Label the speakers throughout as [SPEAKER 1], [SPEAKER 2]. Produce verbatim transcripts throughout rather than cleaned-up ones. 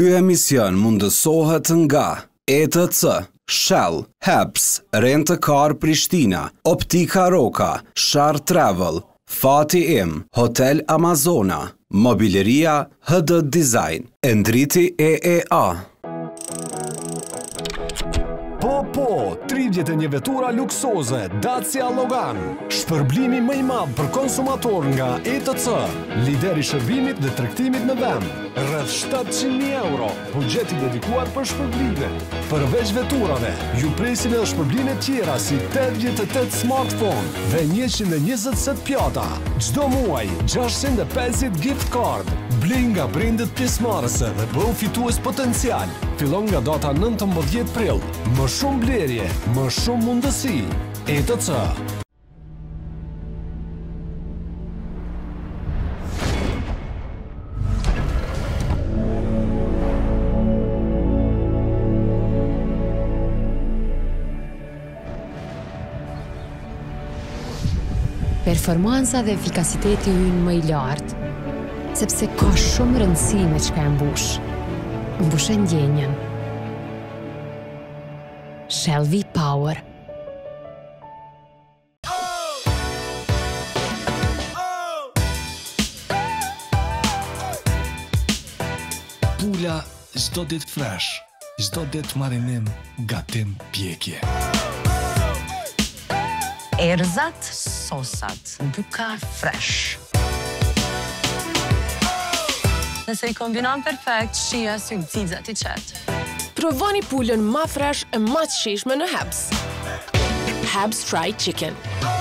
[SPEAKER 1] Ky emision mundësohet nga E T C, Shell, Heps, Rent a Car Prishtina, Optika Roka, Shar Travel, Fati Im, Hotel Amazona, Mobileria H D Design, Endriti E E A.
[SPEAKER 2] Po, po, tridhjetë e një vetura luksoze, Dacia Logan. Shpërblimi më i madh për konsumator nga E T C, lider i shërbimit dhe tregtimit në vend. Rreth shtatëqind mijë euro, buxheti dedikuar për shpërblime. Përveç veturave, ju presin edhe shpërblime tjera si tetëdhjetë e tetë smartphone dhe njëqind e njëzet set pjata. Çdo muaj, gjashtëqind e pesëdhjetë gift card. Blej nga brendet pjesëmarrëse dhe bëu fitues potencial. Fillon nga data nëntëmbëdhjetë prill. Më shumë blerje, më shumë mundësi. E T C.
[SPEAKER 3] Performansa dhe efikasiteti ynë më i lartë, sepse ka shumë rëndësi me çka e mbush. Mbushe ndjenjen. Shell V-Power.
[SPEAKER 2] Pula çdo ditë fresh, çdo ditë marinim, gatim pjekje.
[SPEAKER 4] Erëzat, sosat, buka fresh. Nëse i kombinon perfekt, shija sy gzizat i qetë.
[SPEAKER 5] Provoni pulën ma fresh e ma të shishme në Heps. Heps Fried Chicken.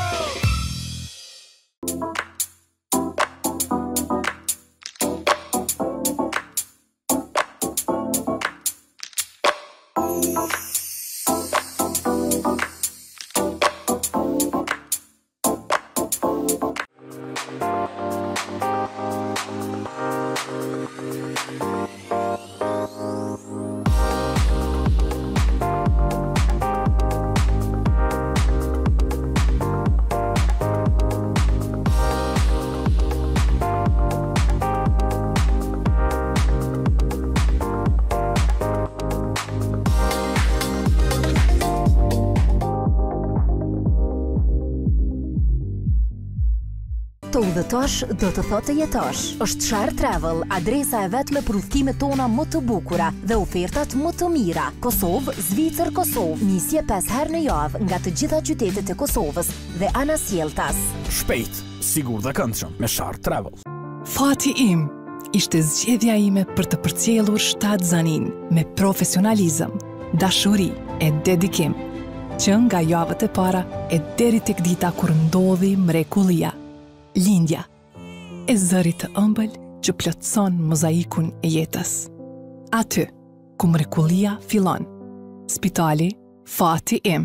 [SPEAKER 6] Të udhëtosh do të thotë të jetosh. Është Shar Travel, adresa e vetme për udhëtimet tona më të bukura dhe ofertat më të mira. Kosovë, Zvicër, Kosovë, nisje pesë herë në javë nga të gjitha qytetet e Kosovës dhe anasjelltas.
[SPEAKER 7] Shpejt, sigur dhe këndshëm me Shar Travel.
[SPEAKER 8] Fati im ishte zgjedhja ime për të përcjellur shtat zanin me profesionalizëm, dashuri e dedikim, që nga javët e para e deri tek dita kur ndodhi mrekullia. Lindja, e zërit të ëmbël që plotëson mozaikun e jetës. Aty, ku mrekullia fillon. Spitali Fati Im.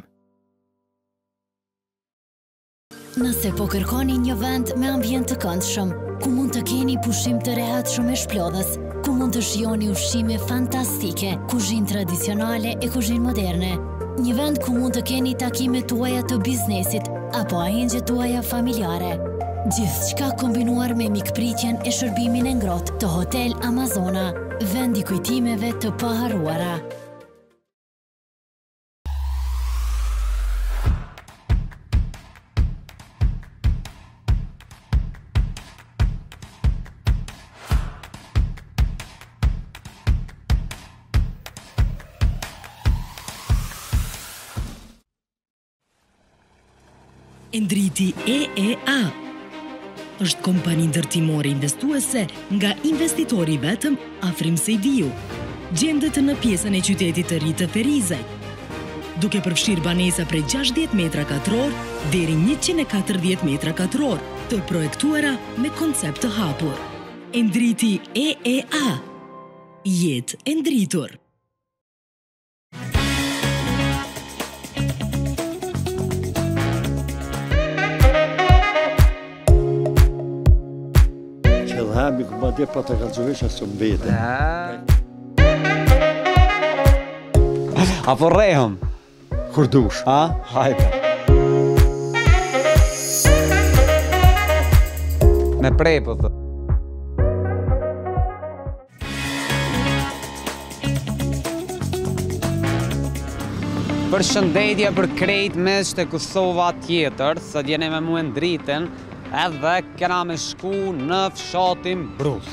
[SPEAKER 9] Nëse po kërkoni një vend me ambient të këndshëm, ku mund të keni pushim të rehatshëm e shplodhës, ku mund të shijoni ushqime fantastike, kuzhinë tradicionale e kuzhinë moderne, një vend ku mund të keni takimet tuaja të biznesit apo ahengjet tuaja familjare. Gjithçka kombinuar me mikpritjen e shërbimin e ngrohtë të Hotel Amazona, vendi kujtimeve të paharruara.
[SPEAKER 10] Endriti E E A është kompani ndërtimore investuese nga investitori vetëm Afrim Sejdiu. Gjendet në pjesën e qytetit të ri të Ferizaj, duke përfshirë banesa prej gjashtëdhjetë metra katror deri njëqind e katërdhjetë metra katror, të projektuara me koncept të hapur. Endriti E E A. Jetë e ndritur.
[SPEAKER 11] Hami ku ma dje pa të kalqovesh asë më vete.
[SPEAKER 12] Apo rehëm?
[SPEAKER 11] Kur dush.
[SPEAKER 12] A? Hajde. Me prej, po thë. Përshëndetje për krejt mes të Kosova tjetër, sot jeni me mua në dritën, edhe kena me shku në fshatin Brus.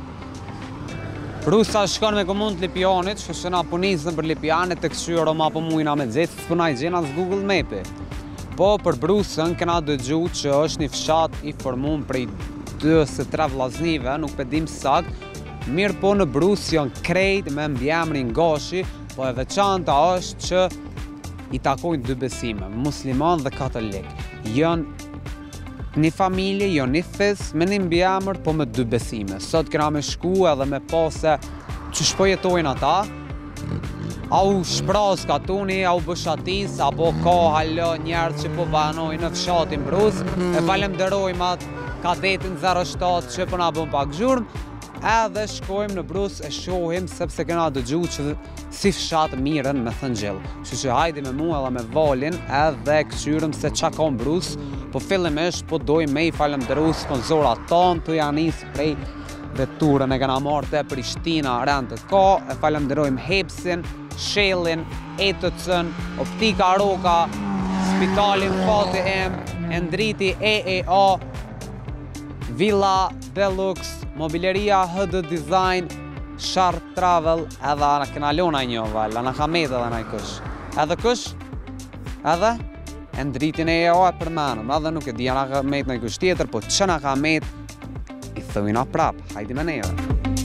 [SPEAKER 12] Brusa shkon me komunë të Lipjanit, që shëna punisën për Lipjanit të këshyro ma po mujna me gjithë, së punaj gjena së Google Mapi. Po për Brusën kena dëgju që është një fshat i formun prej dy ose tre vllaznive, nuk pe dim sakt, mirë po në Brus janë krejt me mbjemrin Gashi, po e veçanta është që i takojnë dy besime, musliman dhe katolik. Janë një familje, janë një fis, me një mbjemër, po me dy besime. Sot kena me shku edhe me pase që shpo jetojnë ata, au shpras katuni, au bëshatis, apo ka halo njerë që po banojnë në fshatin Brus, e falemderojmë atë kadetin zero shtatë që po na bën pak zhurmë, edhe shkojmë në Brus e shohim sepse kena dëgju që si fshat miren me thëngjell. Kështu që hajde me mua edhe me Valin edhe këshyrëm se qa ka në Brus, po fillimisht po doj me i falemderu sponsorat tonë, të janë nisë prej veturën e kena marrë te Prishtina rentët ka, e falemderojmë Hepsin, Shellin, E T C-n, Optika Roka, Spitalin Fati M, Endriti E E A, Villa Deluxe, Mobileria H D Design, Sharp Travel, edhe në kënalona një val, në kamet edhe në i kush. Edhe kush? Edhe? E ndritin e e o e përmenëm, edhe nuk e dhja në kamet në i kush tjetër, po që në kamet i thujna prap, hajdi me neve.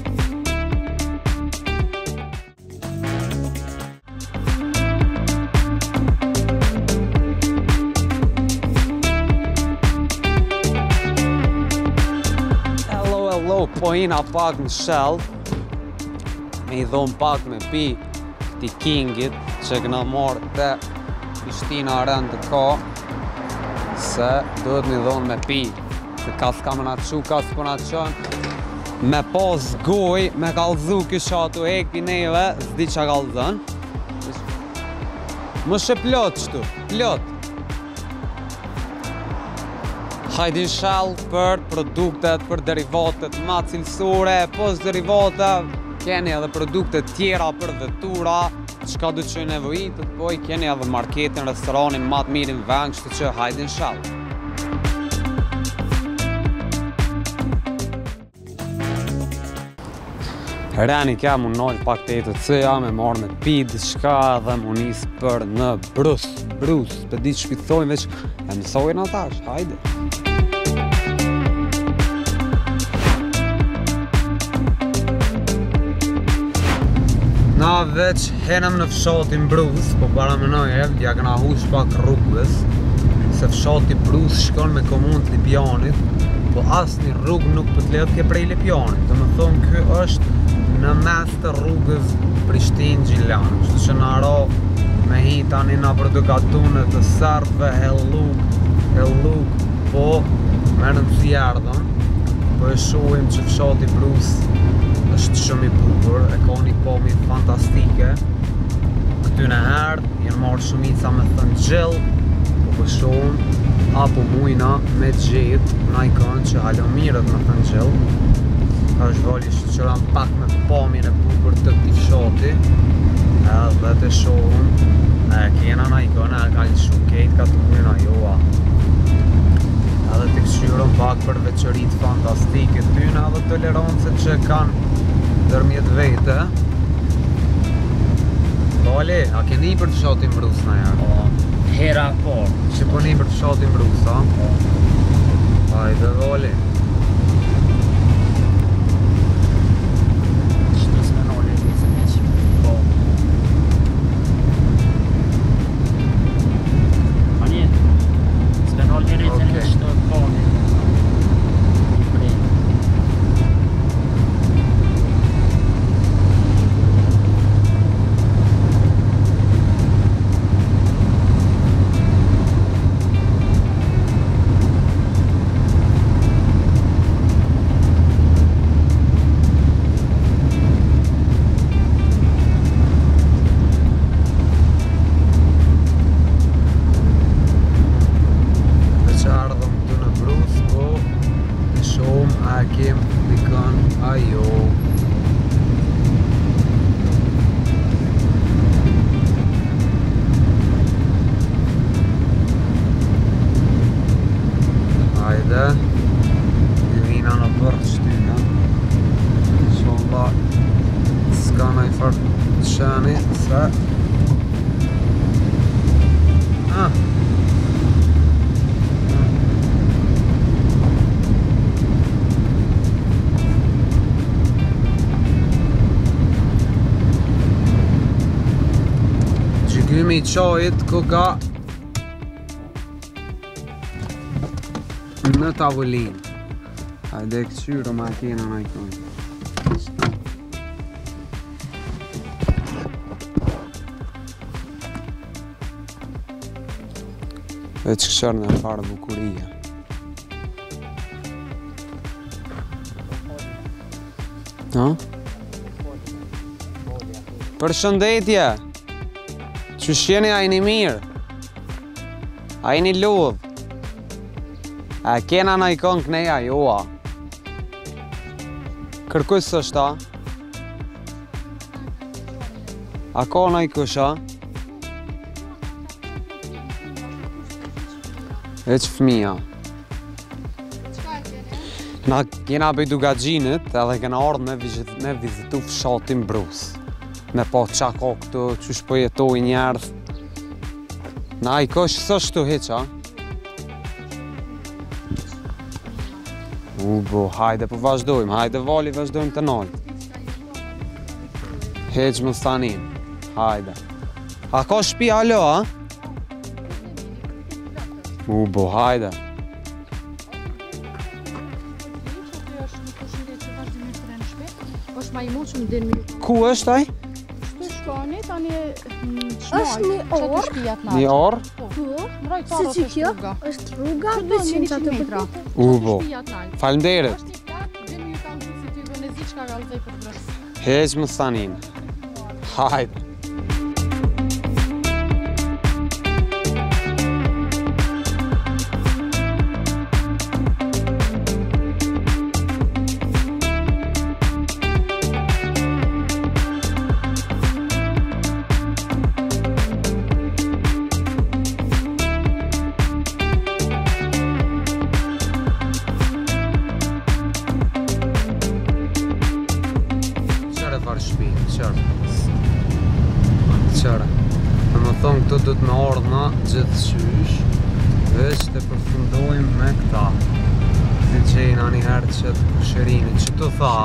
[SPEAKER 12] Hello, hello, po ina pak në Shell, me i dhonë pak me pi këti Kingit që këna marrë të Prishtina rëndë të ka, se duhet me i dhonë me pi, se ka s'ka më nga qu, ka s'po nga qënë, me pas goj, me kalzu kësha atu e këpi neve, s'di që kalzën. Më shë plot qëtu, plot. Hajdi Shell për produktet, për derivatet ma cilësore, pos derivatet, keni edhe produkte tjera për vetura, qka du që nevojitët, po i keni edhe marketin, restoranin, matë mirin vend, kështu që hajdi në Shell. Reni kja mu nojnë pak të E T C-ja, me marrë me pi, diçka dhe mu nisë për në Brus, Brus, për di që shpithojnë veç, e mësojnë atash, hajdi. Na veç henëm në fshatin Brus, po para menoj e, ja këna hush pak rrugës, se fshati Brus shkon me komunë të Lipjanit, po asë një rrugë nuk për të letë ke prej Lipjanit, dhe më thonë kë është në mes të rrugës Prishtin-Gjiljan, që që në ro me hi tani nga për të katunet të Sardve, Helluk, Helluk, po me në të zjardhën, po e shohim që fshati Brus është shumë i bukur, e ka një pomi fantastike. Këty në herë, jenë marrë shumica me thëngjell, po pëshohëm, apo mujna me gjithë, na i kënë që halo mirët me thëngjell. Ka është vali shqyran pak me pomin e bukur të këti fshati, edhe të shohëm, e kena na i kënë, e ka lëshu kejt ka të mujna joa. Edhe të këshyron pak për veçërit fantastike tyna edhe tolerancet që kanë dërmjet vete. Vali, a ke një për të fshatin Brus në janë?
[SPEAKER 13] Po, hera po.
[SPEAKER 12] Që po një për të fshatin Brus, a? Hajde, Vali.
[SPEAKER 13] Shtu s'me nolli, se me që. Po. Pa një, s'me nolli rritën e qëtë po një.
[SPEAKER 12] i qajit koka në tavolin. Hajde këqyro makina në ikon. Dhe që këshërë në farë bukuria. Ha? Përshëndetje! Që shjeni a i një mirë? A i një lodhë? A kena në i kënë këneja, joa? Kërkush është ta? A ka në i kësha? E që fëmija? Na kena bëjdu gagjinit edhe kena ardhë me vizitu fshatin Brus. Me po qa ka këtu, që shpo jetoj njerëz. Na i kësh sështu heqa? U bo, hajde po vazhdojmë, hajde vali vazhdojmë të nalë. Heq më stanin, hajde. A ka shpi alo, a? U bo, hajde. Ku është aj?
[SPEAKER 14] Shtu shkoni, tani është një orë.
[SPEAKER 12] Një orë?
[SPEAKER 14] Si që kjo është rruga, njëqind metra.
[SPEAKER 12] U bo, falemderit. Heq më stanin. Hajde. Qërë, në më thonë këtu du të me ordna gjithë qysh, veç të përfundojmë me këta. Si qena një herë që të kushërinit, që të tha?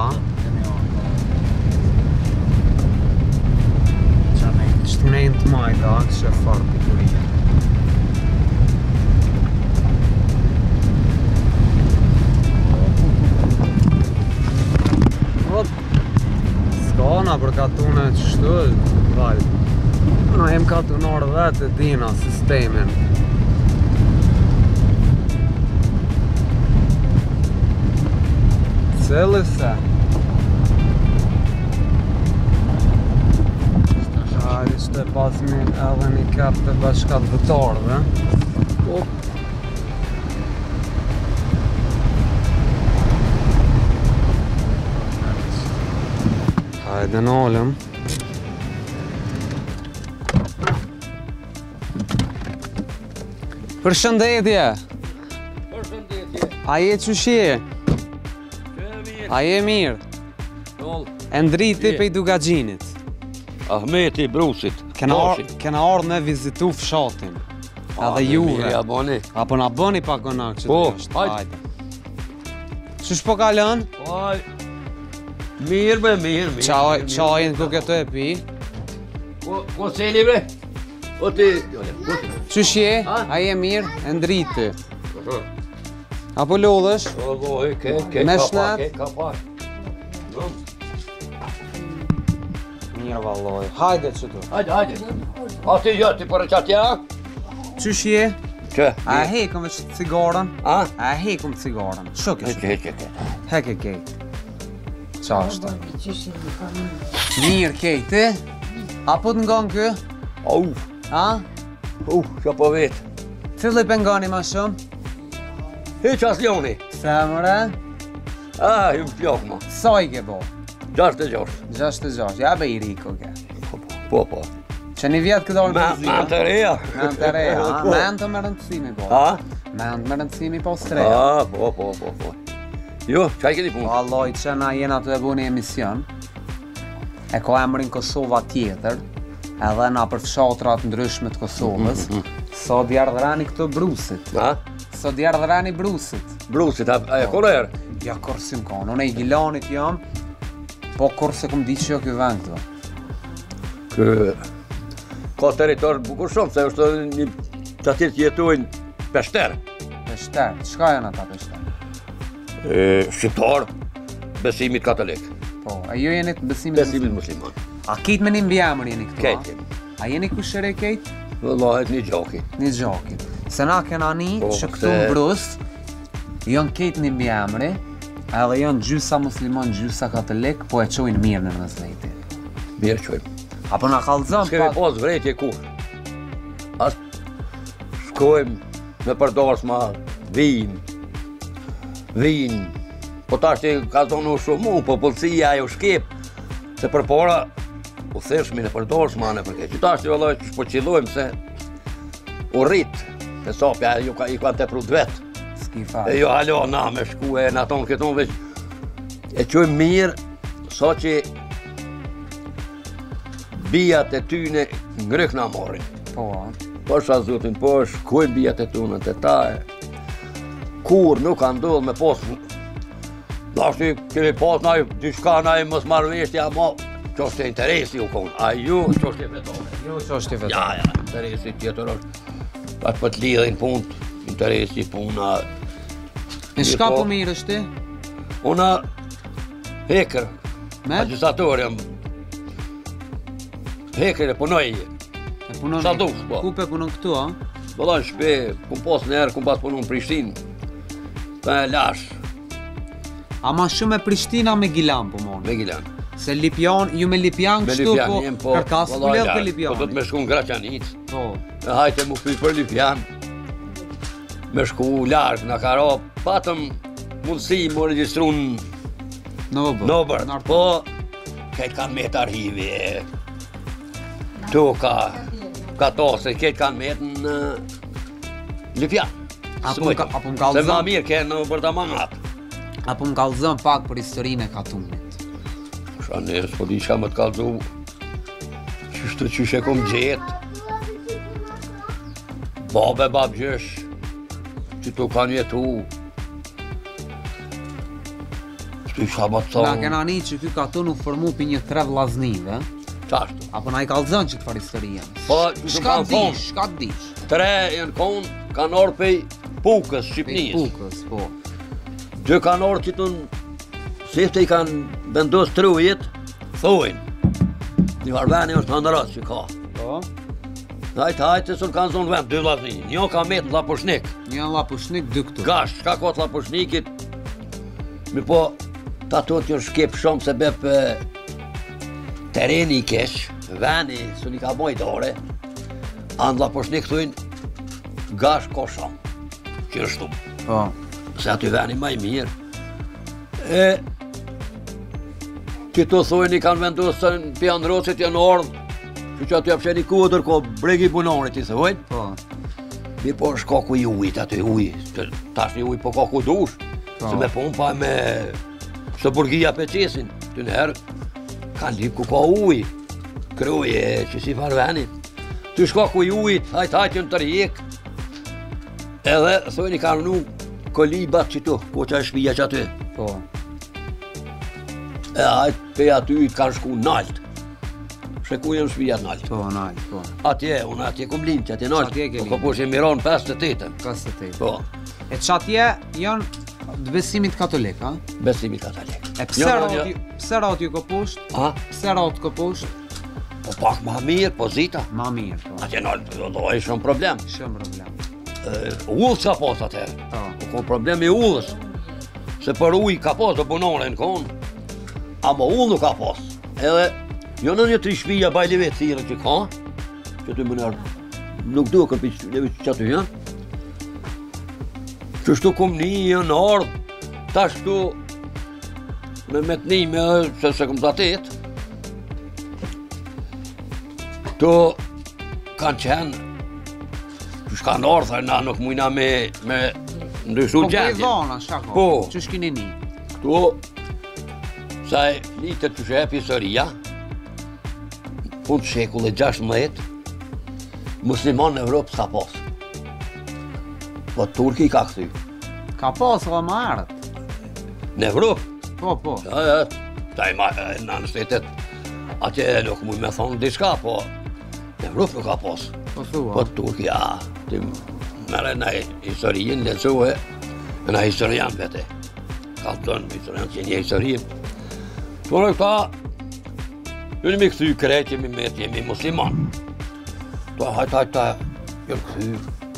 [SPEAKER 12] Që të nejnë të majta, që e farë bukuria. Skana për katune që shtu, valë. Na jem katunarë vetë e dina sistemin. Cëllë se. Hajde ishte pasmi edhe një kap të bashkat vëtarëve. Hajde nalëm. Përshëndetje! Përshëndetje! A je qëshje? A je mirë? E ndriti pe i Dugagjinit.
[SPEAKER 15] Ahmeti Brusit.
[SPEAKER 12] Kena ardhë me vizitu fshatin. Edhe juve. Apo na bëni pak onak që të është. Hajde. Qësh po kalën?
[SPEAKER 15] Mirë be, mirë, mirë.
[SPEAKER 12] Qajin ku këto e pi?
[SPEAKER 15] Ko seli bre?
[SPEAKER 12] Qësh je? A je mirë? E ndriti. Apo lodhësh? Me shnet? Mirë valloj. Hajde që tu.
[SPEAKER 15] Hajde, hajde. A ti gjë, ti për e qatja?
[SPEAKER 12] Qësh je?
[SPEAKER 15] Që?
[SPEAKER 12] A e hekum veç cigarën?
[SPEAKER 15] A?
[SPEAKER 12] A e hekum cigarën? Shuk e shuk.
[SPEAKER 15] Heke, heke.
[SPEAKER 12] Heke kejt. Qa është? Mirë kejti? Apo të ngon kë?
[SPEAKER 15] Au.
[SPEAKER 12] A?
[SPEAKER 15] Uh, që po vetë.
[SPEAKER 12] Cili për ngani ma shumë?
[SPEAKER 15] Hiq as ljoni.
[SPEAKER 12] Se mëre?
[SPEAKER 15] A, ju më pjok ma.
[SPEAKER 12] Sa i ke bo?
[SPEAKER 15] Gjashtë e gjashtë.
[SPEAKER 12] Gjashtë e gjashtë, ja be i riko ke.
[SPEAKER 15] Po, po.
[SPEAKER 12] Që një vjetë këtë orë për zhjë?
[SPEAKER 15] Me të reja.
[SPEAKER 12] Me të reja, a? Me në të më rëndësimi po?
[SPEAKER 15] A?
[SPEAKER 12] Me në të më rëndësimi po së treja?
[SPEAKER 15] A, po, po, po, po. Jo, qaj këti punë?
[SPEAKER 12] Alloj, që na jena të e bu një emision, e ka emrin Kosova tjetër, edhe na për fshatrat ndryshme të Kosovës, sot djardhërani këtë Brusit.
[SPEAKER 15] A?
[SPEAKER 12] Sot djardhërani Brusit.
[SPEAKER 15] Brusit, a e kore erë?
[SPEAKER 12] Ja, kërë si më konë, unë e i Gilanit jam, po kërë se këm di që jo kjo vend këto.
[SPEAKER 15] Kë... ka territor bukur shumë, se është një që aty që jetojnë peshter.
[SPEAKER 12] Peshter, çka janë ata peshter?
[SPEAKER 15] Shqiptar, besimit katolik.
[SPEAKER 12] Po, a ju jeni të besimit
[SPEAKER 15] Besimit musliman.
[SPEAKER 12] A kitë me një mbiemër jeni këtu?
[SPEAKER 15] Kejt jemi.
[SPEAKER 12] A jeni kushëre kejt?
[SPEAKER 15] Vëllahet një gjoki.
[SPEAKER 12] Një gjoki. Se na kena një
[SPEAKER 15] Po,
[SPEAKER 12] që këtu
[SPEAKER 15] se-
[SPEAKER 12] në Brus, janë kejt një mbiemëri, edhe janë gjysa musliman, gjysa katolik, po e qojnë mirë në mëzlejti.
[SPEAKER 15] Mirë qojmë.
[SPEAKER 12] Apo na kallëzën
[SPEAKER 15] S'kemi pas vretje kur. As shkojmë me përdorsma, vijnë, vijnë. Po tash që ka zonë u shumë, po policia ju shkip, se për para u theshmi në përdorsma në përke. Që tash që vëllaj që shpo qilojmë se u rritë, e sopja ju ka, i ka të prut vetë.
[SPEAKER 12] S'ki fa.
[SPEAKER 15] E jo halo na me shku e në tonë këtonë veç. E qojmë mirë, sa që bijat e tyne ngryk na morin.
[SPEAKER 12] Po,
[SPEAKER 15] Po shka zotin, po shkojnë bijat e tyne të ta e. Kur nuk ka ndodhë me posë. Dashti kemi pas na dy shka na i mos marrëveshja, ma që është interesi u konë. A ju që është e vetore.
[SPEAKER 12] ju që është i vetë.
[SPEAKER 15] Ja, ja, interesi tjetër është. Atë për të lidhin punë, interesi puna.
[SPEAKER 12] E shka po mirë është ti?
[SPEAKER 15] Una hekër,
[SPEAKER 12] Me?
[SPEAKER 15] agjistator jam. Hekër e punoj.
[SPEAKER 12] E punon
[SPEAKER 15] Sa dush, po.
[SPEAKER 12] Ku pe punon këtu, a?
[SPEAKER 15] Vëllai në shpe, kum pas në herë, kum pas punu në Prishtinë. Pa e lash,
[SPEAKER 12] Ama shumë me Prishtina me Gilan po monë.
[SPEAKER 15] me Gilan.
[SPEAKER 12] Se Lipjan, ju me Lipjan
[SPEAKER 15] Me
[SPEAKER 12] kështu
[SPEAKER 15] Lipjan
[SPEAKER 12] po,
[SPEAKER 15] jem, po,
[SPEAKER 12] kërkas
[SPEAKER 15] vëllai,
[SPEAKER 12] ku ledh
[SPEAKER 15] lash.
[SPEAKER 12] ke Lipjan.
[SPEAKER 15] Po do të me shku në Graçanic.
[SPEAKER 12] Po.
[SPEAKER 15] E hajte mu fyt për Lipjan. Me shku larg, na ka ra, patëm mundësi mu regjistru në
[SPEAKER 12] Në vëbër.
[SPEAKER 15] Nobër. Po, këtë kanë met arhivi, tu ka, ka tose, këtë kanë met në Lipjan.
[SPEAKER 12] Apo më ka- apo më ka
[SPEAKER 15] Se ma
[SPEAKER 12] lëzën-
[SPEAKER 15] mirë ke në për ta mangat.
[SPEAKER 12] Apo më kallëzën pak për historinë e Katunit.
[SPEAKER 15] Ša nërës, po di shka më të kalzu, qështë qështë e kom gjetë, babe, babgjësh, që tu kanë jetu, qështë shka më të
[SPEAKER 12] Na
[SPEAKER 15] thonë,
[SPEAKER 12] kena një që ky Katun u formu për një tre vllaznive.
[SPEAKER 15] qashtu.
[SPEAKER 12] Apo na i kallëzën që të farë historinë.
[SPEAKER 15] Po, që të
[SPEAKER 12] Shka
[SPEAKER 15] kanë
[SPEAKER 12] dish,
[SPEAKER 15] thonë,
[SPEAKER 12] shka dish.
[SPEAKER 15] tre janë konë, kanë orë pej Pukës, Shqipnisë.
[SPEAKER 12] Pukës, po.
[SPEAKER 15] Gjë kanë orë që të në, se të i kanë vendos të rujet, thojnë, një varveni është hëndërat që ka.
[SPEAKER 12] Po.
[SPEAKER 15] Hajtë, hajtë, se kanë zonë vend, dy vllazni. Një ka met në Lapushnik.
[SPEAKER 12] Një në Lapushnik, dy këtu.
[SPEAKER 15] Gash, shka ka të Lapushnikit, mi po, ta to t'jo shkep shumë se bep e, tereni i kesh, veni, së një ka bojt ore, anë Lapushnik thujnë, gash ka shumë, që është tumë.
[SPEAKER 12] Po.
[SPEAKER 15] Se aty veni maj mirë. E, këto thujnë i kanë vendosë në pjanë rocit janë ardhë, që që aty apshen i kodër, ko bregi bunorit i thujnë.
[SPEAKER 12] Po.
[SPEAKER 15] Mi po është kaku i ujit aty uj, që tash një uj po kaku dush,
[SPEAKER 12] Po.
[SPEAKER 15] se me pompa me së burgia pe qesin, të nërë kanë lip ku ka uj, kruje që si farveni. Ty shkaku i ujit, hajt hajt jënë të rjek, edhe thujnë i kanë nu kolibat që tu, po që e shpija që aty.
[SPEAKER 12] Po.
[SPEAKER 15] E hajt pe aty i kanë shku nalt. Shë ku jenë shpija nalt.
[SPEAKER 12] Po, nalt, po.
[SPEAKER 15] Atje, unë atje kum lind që atje nalt.
[SPEAKER 12] Atje ke
[SPEAKER 15] Po
[SPEAKER 12] lind.
[SPEAKER 15] ko po që miron pesë të tetën.
[SPEAKER 12] Kas të tejtë.
[SPEAKER 15] Po,
[SPEAKER 12] E çatje janë të besimit katolik, a?
[SPEAKER 15] besimit katolik.
[SPEAKER 12] E pse
[SPEAKER 15] Jo, jo,
[SPEAKER 12] rati, pse rati ko poshtë?
[SPEAKER 15] A?
[SPEAKER 12] Pse rati ko poshtë?
[SPEAKER 15] Po pak ma mirë, pozita.
[SPEAKER 12] Ma mirë, po.
[SPEAKER 15] Atje nalt, do e shumë problem.
[SPEAKER 12] Shumë problem.
[SPEAKER 15] Ullës ka pas atëherë.
[SPEAKER 12] Po.
[SPEAKER 15] Po kon problem i ullës. Se për uj ka pas do punore në konë, ama ullë nuk ka pas. Edhe, jo në një tri shpija bajlive të thire që ka, që të më nërë, nuk do këpi që aty janë. Që shtu kom një janë ardhë, ta shtu me metnime, se se kom të atet, të kanë qenë, që shkanë ardhë, na nuk mujna me, me ndryshu
[SPEAKER 12] Po për i
[SPEAKER 15] gjendje.
[SPEAKER 12] dhona, shako.
[SPEAKER 15] Po.
[SPEAKER 12] Që shkini një?
[SPEAKER 15] Këtu, sa e litët që shep historia, fund shekullit gjashtëmbëdhjetë, musliman në Evropë s'ka pas. Po Turki ka këthy.
[SPEAKER 12] Ka pas dhe më ardhët.
[SPEAKER 15] Në Evropë,
[SPEAKER 12] Po, po.
[SPEAKER 15] ja, ja, ta i ma, e, në në shtetet, atje nuk mu me thonë diçka, po në Evropë nuk ka pas.
[SPEAKER 12] Po thua.
[SPEAKER 15] Po Turki, ja. Ti merre në historinë, lecohe, në historian vete. Ka të tonë, historian që një historinë. Tonë këta, ju mi këthy krejt, jemi met, jemi musliman. Ta hajt, hajt, ta, ju këthy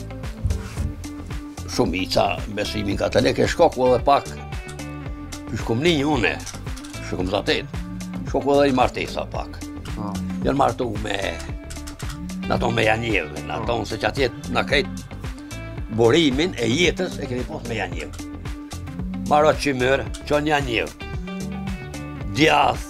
[SPEAKER 15] shumica besimin katolik, e shkoku edhe pak, që shkom një une, shkom zatet, shkoku edhe i martesa pak. Janë martu me, në tonë me janjeve, në tonë se që atjet në krejt borimin e jetës e keni pas me janjeve. Marot që mërë, që një janjeve, djath,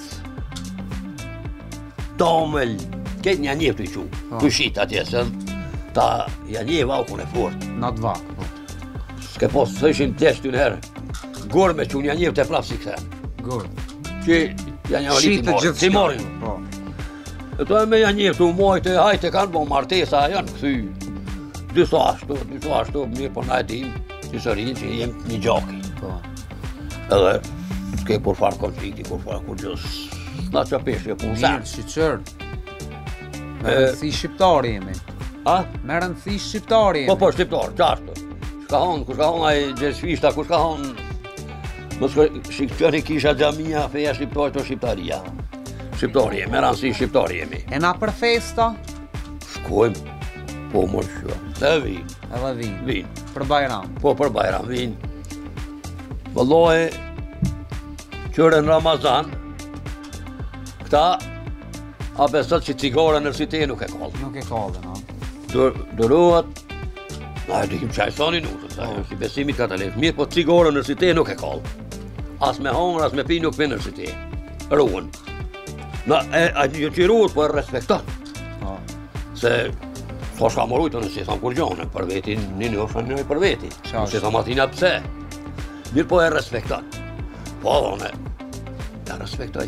[SPEAKER 15] domël, këtë një janjeve të i që, të shqit atje, se ta janjeve au kune fort.
[SPEAKER 12] Në të vakë.
[SPEAKER 15] S'ke pos të ishin tesh të nëherë, gorë me që një njëve të prapë si këthe.
[SPEAKER 12] Gorë.
[SPEAKER 15] Që janë një si morin. E to e me janë njëve të umojtë, hajtë e kanë bo martesa, janë këthy. Disa ashtu, disa ashtu, mirë po na e dim, që sërinë që jem një gjaki. Edhe, s'ke kur farë konflikti, kur farë kur gjës, s'na që peshë e punë sanë.
[SPEAKER 12] Mirë, shqyqër. Me rëndësi shqiptari jemi.
[SPEAKER 15] A?
[SPEAKER 12] Me rëndësi shqiptari jemi.
[SPEAKER 15] Po, po, shqiptar, qartë. Shka honë, kush ka honë ajë gjesfishta, kush ka honë... Mos shqiptari kisha gjamia, feja shqiptari të shqiptaria. Shqiptari jemi, me rëndësi shqiptari jemi.
[SPEAKER 12] E na për festa?
[SPEAKER 15] Shkojmë, po mërë shua. Edhe vinë.
[SPEAKER 12] Edhe vinë?
[SPEAKER 15] Vinë.
[SPEAKER 12] Për Bajram?
[SPEAKER 15] Po, për Bajram, vinë. Vëlloj, qërë në Ramazan, këta, a besët që cigare në site nuk e kallë.
[SPEAKER 12] Nuk e kallë, no.
[SPEAKER 15] Dërruat, na e dikim qaj sani nusën, sa e si besimit katolik. Mirë, po cigare në site nuk e kallë. As me hongër, as me pi nuk pi në site. Ruën. Na, e, a një që ruët, po e respekton. Se, so shka më rujtë, nësi thamë kur gjone, për veti, një një është një për veti. Nësi thamë atina pse. Mirë, po e respekton. Po, dhone, ja respektoj.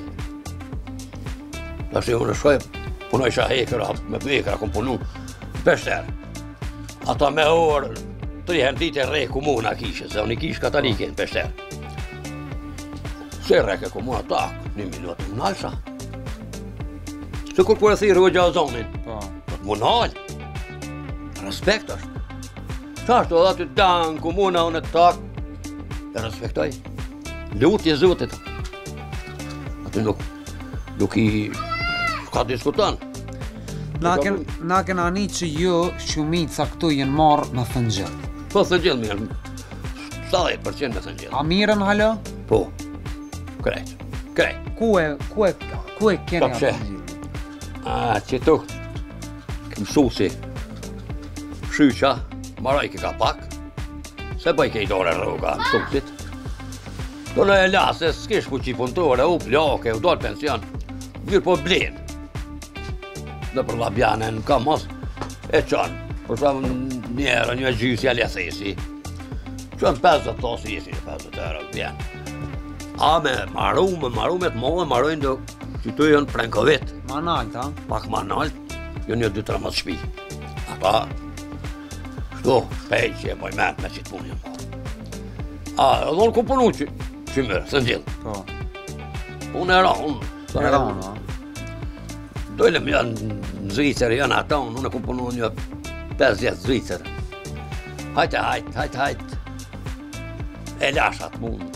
[SPEAKER 15] Da shi unë shkoj, punoj isha hekëra, me hekëra, kom punu, peshterë. Ata me orë, tri herë ditë e re komuna kishe, se unë i kishë katalike në peshterë. Se reke komuna tak, një minutë më nalësha. Se kur kur e thirë u gjazonin, do të më nalë. Respekt është. Qa është edhe aty danë komuna unë e tak, e respektoj. Lutje zotit. Aty nuk, nuk i ka diskutan.
[SPEAKER 12] Na kena një që ju shumica këtu jenë marrë me thëngjel.
[SPEAKER 15] Po thëngjel mirë, shtatëdhjetë përqind me thëngjel.
[SPEAKER 12] A mirën halë?
[SPEAKER 15] Po, krejt, krejt.
[SPEAKER 12] Ku e, ku e, ku e keni a thëngjel?
[SPEAKER 15] A, që tuk, këmë susi, shyqa, marajke ka pak, se bëj ke i dore rruga në susit. Do në e lasë, s'kish ku qipuntore, u plake, u dojtë pension, mirë po blenë. Dhe për labjane në kam mos e qanë, për shumë njerë, një gjysja lethesi. Qënë pesëdhjetë tosi jesi në pesëdhjetë euro, bjenë. A me maru, me maru me të mollë, marujnë do që tu jënë prenkovit.
[SPEAKER 12] Ma nalt, ha?
[SPEAKER 15] Pak ma nalt, jënë një dy tre më të shpi. Ata, shtu, pej që e boj menë me që të punë jënë. A, edhe unë ku punu që, që mërë, së njëllë.
[SPEAKER 12] Po.
[SPEAKER 15] Unë e ra, unë.
[SPEAKER 12] E ra, unë, ha?
[SPEAKER 15] Dojlem janë në Zvicër, janë ata, unë e ku punu një pesëdhjetë Zvicër. Hajte, hajte, hajte, hajte. E lashat mund.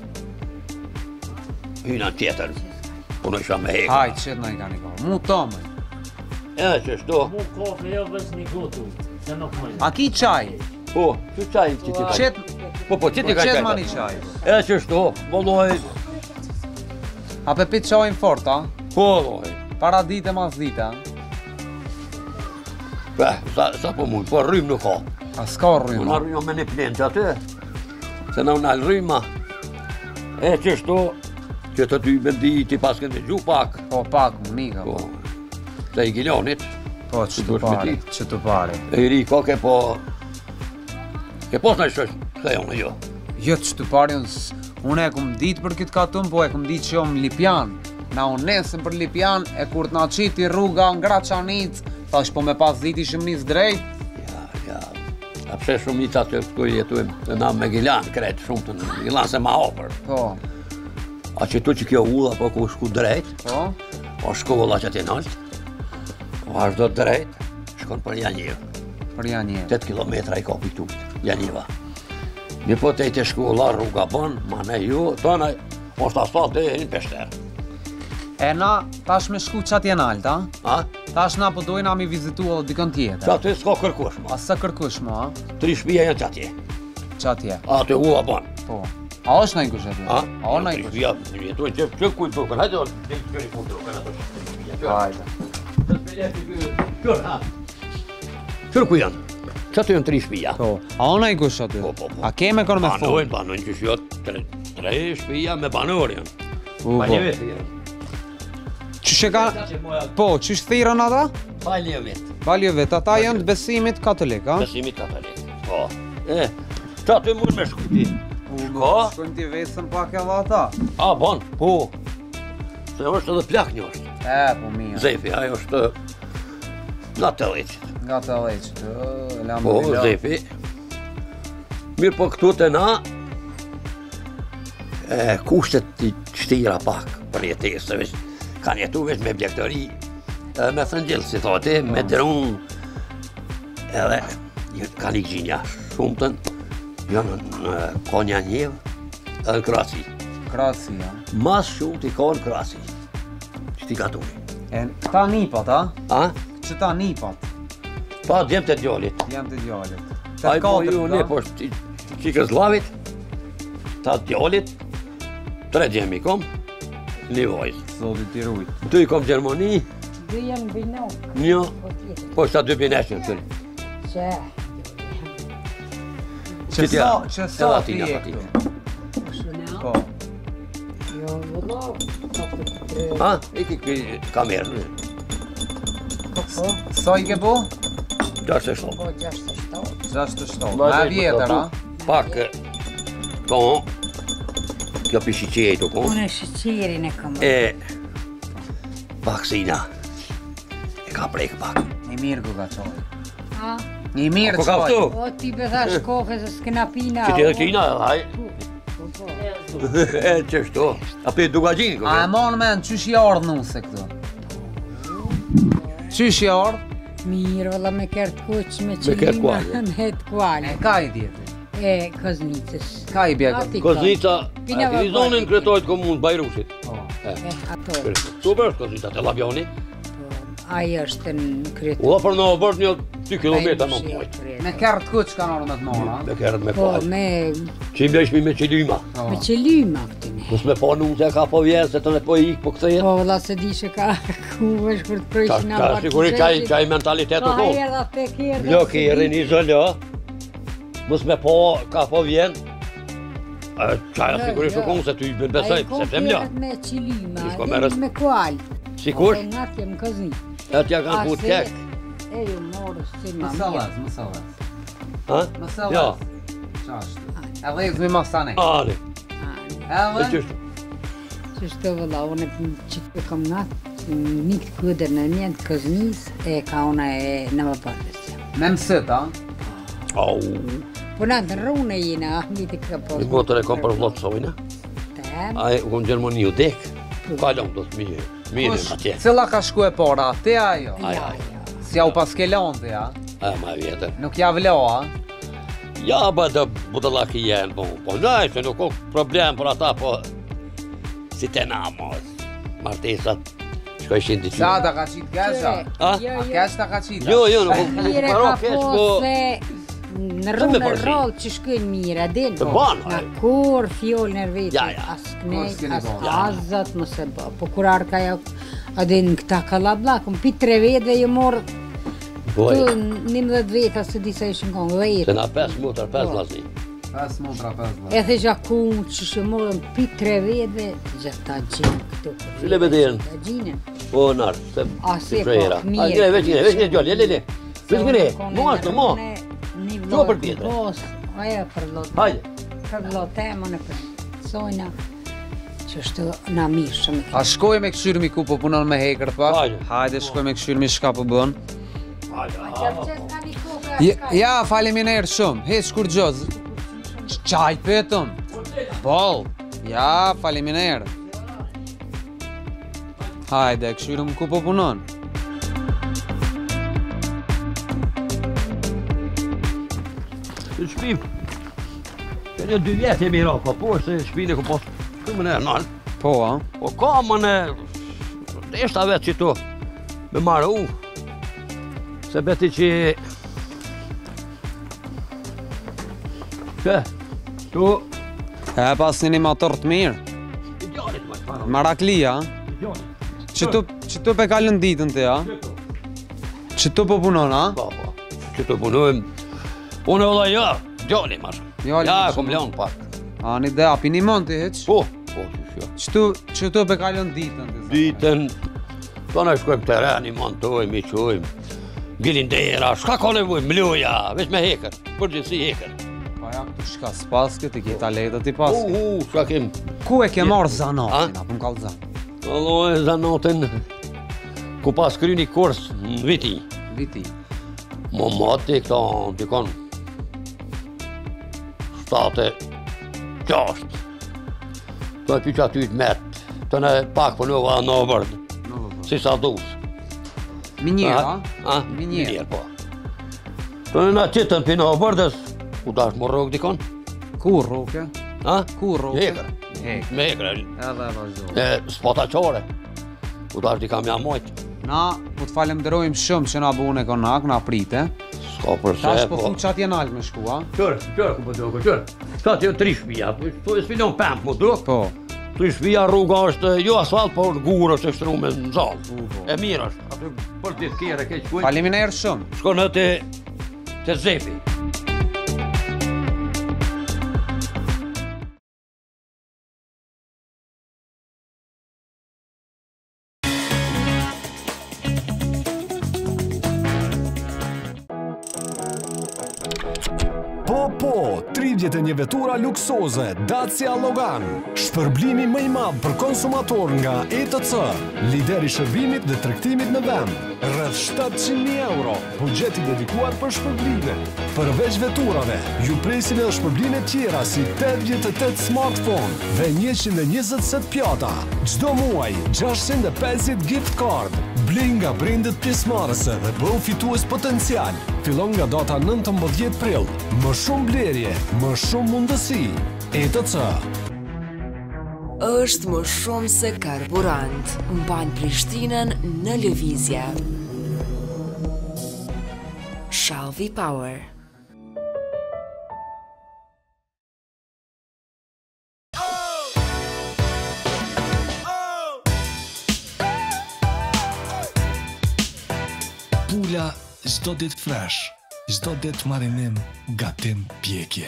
[SPEAKER 15] Hyna tjetër, punë isha me hekë.
[SPEAKER 12] Hajte, qëtë në i ka një kohë. Mu të mëj.
[SPEAKER 15] E, që shto.
[SPEAKER 13] Mu kofe, jo vës një gotu, se nuk mëjnë.
[SPEAKER 12] A ki qaj?
[SPEAKER 15] Po, që qaj që ti taj?
[SPEAKER 12] Qëtë,
[SPEAKER 15] po, po, që ti ka qaj?
[SPEAKER 12] Qëtë ma një qaj?
[SPEAKER 15] E, që shto, bolloj.
[SPEAKER 12] A pe pitë qajnë fort, ha?
[SPEAKER 15] Po, bolloj.
[SPEAKER 12] Para dite mas dite, ha?
[SPEAKER 15] Be, sa, sa po mujnë, po rrym nuk ka.
[SPEAKER 12] A s'ka rryma?
[SPEAKER 15] Unë rryma me një plenë që aty, se në unë alë rryma. E që shto, që të ty bendi ti pas këndi gju pak.
[SPEAKER 12] Po pak, më mika,
[SPEAKER 15] po. Se i gilonit.
[SPEAKER 12] Po, që të pare, që të pare.
[SPEAKER 15] E i ri ko ke po... Ke pos në shësh, se jo në jo.
[SPEAKER 12] Jo që të pare, unë e këmë ditë për këtë katun, po e këmë ditë që jo më Lipjan. Na unë nesën për Lipjan, e kur të na qiti rruga në Graçanic, thash po me pas diti shumë njës drejt.
[SPEAKER 15] Ja, ja. A pse shumë njëta që këtu jetujem, dhe na me Gilan kretë shumë të në Gilan se ma hopër.
[SPEAKER 12] Po.
[SPEAKER 15] A që tu që kjo ulla po ku shku drejt,
[SPEAKER 12] po,
[SPEAKER 15] o shkolla që ti nalt, Vazhdo drejt, shkon për Janjev.
[SPEAKER 12] Për Janjev.
[SPEAKER 15] tetë kilometra i ka pijtut, Janjeva. Mi po të e të shkolla rruga bon, ma ne ju, tona, është asfalt dhe e një peshter.
[SPEAKER 12] E na, tash me shku qatë jenë alta,
[SPEAKER 15] a?
[SPEAKER 12] Tash na po dojna mi vizitu edhe dikën tjetër.
[SPEAKER 15] Qa të s'ka kërkush, ma.
[SPEAKER 12] A së kërkush, ma?
[SPEAKER 15] Tri shpija janë qatje.
[SPEAKER 12] Qatje?
[SPEAKER 15] A të ua bon.
[SPEAKER 12] Po. A është na i kush e
[SPEAKER 15] A?
[SPEAKER 12] A na i
[SPEAKER 15] Tri
[SPEAKER 12] kush?
[SPEAKER 15] shpija, në jetu, që që kujtë tukën, hajde, dhe që këri punë tukën, ato shpija. Hajde. Qërë ku janë? Qatë janë tri shpija.
[SPEAKER 12] Po. A ona i kush aty?
[SPEAKER 15] Po, po, po.
[SPEAKER 12] A keme kërë me thonë?
[SPEAKER 15] Banojnë, banojnë që shjot, tre shpija me banor janë. Pa një vetë janë.
[SPEAKER 12] Qështë ka... Po, qështë thirën ata?
[SPEAKER 15] Palje vetë.
[SPEAKER 12] Palje vetë, ata janë të besimit katolik, a?
[SPEAKER 15] Besimit katolik, po. E, qatë e mund me shkuti. Ko?
[SPEAKER 12] Shkojnë t'i vesën pak edhe ata?
[SPEAKER 15] A, bon, po. Se është edhe plak një është.
[SPEAKER 12] E, po mirë.
[SPEAKER 15] Zefi, ajo është nga të leqit.
[SPEAKER 12] Nga të leqit,
[SPEAKER 15] po, Zefi. Mirë po këtu të na, e, kushtet t'i shtira pak për jetesë, se veç, kanë jetu veç me bjektëri, edhe me thëngjellë, si thote, me drun, edhe kanë i gjinja shumëtën, janë në konja njevë, edhe në Krasi.
[SPEAKER 12] Krasi, ja.
[SPEAKER 15] Mas shumë t'i ka në Krasi, që t'i katuri.
[SPEAKER 12] E, këta nipat, a?
[SPEAKER 15] A?
[SPEAKER 12] Që ta nipat?
[SPEAKER 15] Pa, djemë të djallit.
[SPEAKER 12] Djemë të djallit.
[SPEAKER 15] A i po ju ne, po qikës lavit, ta djallit, tre djemi kom, një vajzë.
[SPEAKER 12] Zotit t'i rujt.
[SPEAKER 15] Tu i kom Gjermoni.
[SPEAKER 16] Dy janë bëjnok.
[SPEAKER 15] Një, po shta dy bineshën tëri.
[SPEAKER 16] Që?
[SPEAKER 12] Që sa, që sa t'i e këtu?
[SPEAKER 16] Po. Jo, vëllo.
[SPEAKER 15] Ha, i ki kamerë.
[SPEAKER 12] Sa i ke po?
[SPEAKER 15] gjashtë e shtonë.
[SPEAKER 16] Po, gjashtë e shtonë.
[SPEAKER 12] gjashtë e shtonë. Ma vjetër, a?
[SPEAKER 15] Pak, po, kjo për shiqeri të konë.
[SPEAKER 16] Unë e shiqerin e kam.
[SPEAKER 15] E, vaksina. E ka prejkë pak.
[SPEAKER 12] Një mirë ku ka qojë.
[SPEAKER 16] A?
[SPEAKER 12] Një mirë qojë.
[SPEAKER 16] O, ti bëtha shkofe se s'kena pina.
[SPEAKER 15] Që ti edhe kina, haj. E, qështu. A për duka gjinë,
[SPEAKER 12] a e monë men, qysh i ardhë nuse këtu? Qysh i ardhë?
[SPEAKER 16] Mirë, vëlla me kërtë kuq, me qëllima, me të kuali.
[SPEAKER 12] E ka i djetë?
[SPEAKER 16] E, Koznicës.
[SPEAKER 12] Ka i bjekë?
[SPEAKER 15] Koznica, a ti zonin kretojt komunë Bajrusit.
[SPEAKER 16] E, ato.
[SPEAKER 15] Super është Koznica, te Labjoni.
[SPEAKER 16] Aja është në kretojt.
[SPEAKER 15] Ua për në obërt një dy kilometra në pojtë.
[SPEAKER 12] Me kërtë kuq ka nërë me të mora?
[SPEAKER 15] Me kërtë me
[SPEAKER 16] Po,
[SPEAKER 15] kuali.
[SPEAKER 16] me...
[SPEAKER 15] Që i mleshmi me qëllima.
[SPEAKER 16] Me qëllima këtine.
[SPEAKER 15] Kus me po nuse ka po vjenë, se të ne po ikë po këtheje.
[SPEAKER 16] Po, vëlla se di që ka kuvesh kur të prejshin
[SPEAKER 15] a partë. Sigurisht qaj, qaj mentalitetu
[SPEAKER 16] ko. Ka herë dhe pek herë.
[SPEAKER 15] Ljo ki rrini zëllë, mus me po ka po vjenë. Qaj a sigurisht u kunë se ty me besoj, se të mljo.
[SPEAKER 16] A i kom me qëllima, e me kualë.
[SPEAKER 15] Sikur?
[SPEAKER 16] E nga tje më këzni.
[SPEAKER 15] E tja kanë putë kek.
[SPEAKER 16] E ju morës si ma
[SPEAKER 12] mirë. Mësallaz, mësallaz.
[SPEAKER 15] Ha?
[SPEAKER 12] Mësallaz.
[SPEAKER 15] Ja.
[SPEAKER 12] Qashtu. E dhe i zmi masane.
[SPEAKER 15] Ale.
[SPEAKER 12] E dhe?
[SPEAKER 16] Qështu vëlla, unë që të kam nga një këtë këdër në njën të këznis, e ka una e në më përës.
[SPEAKER 12] Me mësët, a?
[SPEAKER 15] Au.
[SPEAKER 16] Po në të rrune jina, një të këtë posë.
[SPEAKER 15] Një motër e kom për vlotësojnë.
[SPEAKER 16] Tem.
[SPEAKER 15] A e unë Gjermoni u dekë. Kallon do të mirë. Mirë në atje.
[SPEAKER 12] Cëlla ka shku e para, te ajo?
[SPEAKER 16] Ja,
[SPEAKER 12] ja. Si ja u paskelon të, ja?
[SPEAKER 15] A, ma vjetër.
[SPEAKER 12] Nuk ja vlo, a?
[SPEAKER 15] Ja, ba dhe budallaki jenë, po, po, nej, se nuk o problem për ata, po, si të na, mos, martesat, shko ishin të qyë.
[SPEAKER 12] Sa ta ka qitë kesha?
[SPEAKER 15] A?
[SPEAKER 12] A kesha ka qitë?
[SPEAKER 15] Jo, jo, nuk nuk paro kesh, po...
[SPEAKER 16] Në rrënë në rrëllë që shkojnë mirë, adin,
[SPEAKER 15] Të banë,
[SPEAKER 16] nga kur fjollë në rvetë,
[SPEAKER 15] Ja, ja.
[SPEAKER 16] as knej, as azat, mos e bë, po kur arka ja, adin këta kalabla, këm pi tre vetëve ju morë,
[SPEAKER 15] Boj.
[SPEAKER 16] tu njëmdhët veta se disa ishin konë,
[SPEAKER 15] Se
[SPEAKER 16] vetë.
[SPEAKER 15] na pes mutër, pes lazi.
[SPEAKER 12] Pes motra, pes lazi.
[SPEAKER 16] E the gjakun që shë morën pi tre vetëve, gjatë ta gjinë këtu.
[SPEAKER 15] Shile bedirën.
[SPEAKER 16] Ta gjinën.
[SPEAKER 15] O, narë, se...
[SPEAKER 16] A, se, po,
[SPEAKER 15] A,
[SPEAKER 16] mirë.
[SPEAKER 15] njëre, veç njëre, veç njëre gjallë, le, le, le. Veç njëre, mo ashtë, mo.
[SPEAKER 16] Një
[SPEAKER 15] Qo për pjetre?
[SPEAKER 16] Aja për lot.
[SPEAKER 15] Hajde.
[SPEAKER 16] Për lot temën e për sojna. Që është na mirë shumë.
[SPEAKER 12] A shkoj me këshyrmi ku po punon me hekër pa?
[SPEAKER 15] Hajde.
[SPEAKER 12] Hajde, shkoj me këshyrmi shka po bën.
[SPEAKER 15] Hajde.
[SPEAKER 12] Ja, faleminderit shumë, heq kur gjozë. Qaj petëm. Bol. Ja, faleminderit. Hajde, këshyrëm ku po punon.
[SPEAKER 15] Në shpi, për një dy vjetë jemi ra, po po, se shpine ku po shumë në nalë.
[SPEAKER 12] Po, a?
[SPEAKER 15] Po ka më në, dhe ishta vetë që tu, me marë u, se beti që, që, tu,
[SPEAKER 12] e pas një motor të mirë.
[SPEAKER 15] I djarit ma që parë.
[SPEAKER 12] Maraklia, a?
[SPEAKER 15] I djarit.
[SPEAKER 12] Që tu pe kalën ditën të, a? Që tu po punon, a?
[SPEAKER 15] Po, po, që tu punojmë. Unë e ola ja, djali ma shumë. Ja, kom lanë pak.
[SPEAKER 12] A, një dhe api një mund të heq?
[SPEAKER 15] Po, po, që
[SPEAKER 12] që. Që tu pe kalën ditën të?
[SPEAKER 15] Ditën, të në shkojmë tereni, montojmë, i qojmë, bilindera, shka ka nevojmë, mluja, veç me hekër, përgjithsi hekër.
[SPEAKER 12] Pa ja, këtu shka s'pas këtë, i kita letët i pas.
[SPEAKER 15] U, u, shka kem...
[SPEAKER 12] Ku e ke marrë zanatin, apo m'kallë zanë?
[SPEAKER 15] Allo e zanatin, ku pas kry një kurs në viti.
[SPEAKER 12] Viti?
[SPEAKER 15] Mo mati këta, dikon, shtate, qasht. Të e pyqa ty të met, të në pak për nëva në vërdë, si sa dus.
[SPEAKER 12] Minjer, a?
[SPEAKER 15] A? Minjer, po. Të në në qitën për në vërdës, ku dash më rogë dikon?
[SPEAKER 12] Ku rogë?
[SPEAKER 15] A?
[SPEAKER 12] Ku rogë?
[SPEAKER 15] Hekër. Me hekër.
[SPEAKER 12] Edhe vazhdo.
[SPEAKER 15] E spota qore. Ku dash dika mja mojtë.
[SPEAKER 12] Na, po të falemderojmë shumë që na bune konak, na prite.
[SPEAKER 15] Ska përse, po.
[SPEAKER 12] Tash po fu qatë jenalt me shku, a?
[SPEAKER 15] Qërë, qërë ku po doko, qërë. Ka të tri shpija, po e s'filion pëmpë mu duk.
[SPEAKER 12] Po.
[SPEAKER 15] Tri shpija rruga është jo asfalt, por gurë është ekstrume në zalë. E mirë është, aty për ditë kjere keq kujtë.
[SPEAKER 12] Faleminderit shumë.
[SPEAKER 15] Shko në të, të zepi.
[SPEAKER 2] Po, po, tridhjetë e një vetura luksoze, Dacia Logan. Shpërblimi më i madh për konsumator nga E T C, lider i shërbimit dhe tregtimit në vend. Rreth shtatëqind mijë euro, buxheti dedikuar për shpërblime. Përveç veturave, ju presin edhe shpërblime tjera si tetëdhjetë e tetë smartphone dhe njëqind e njëzet set pjata. Çdo muaj, gjashtëqind e pesëdhjetë gift card. Blej nga brendet pjesëmarrëse dhe bëu fitues potencial. Fillon nga data nëntëmbëdhjetë prill. Më shumë blerje, më shumë mundësi. E T C.
[SPEAKER 17] Është më shumë se karburant. Mban Prishtinën në lëvizje. Shell V-Power.
[SPEAKER 2] Pula çdo ditë fresh, çdo ditë marinim, gatim, pjekje.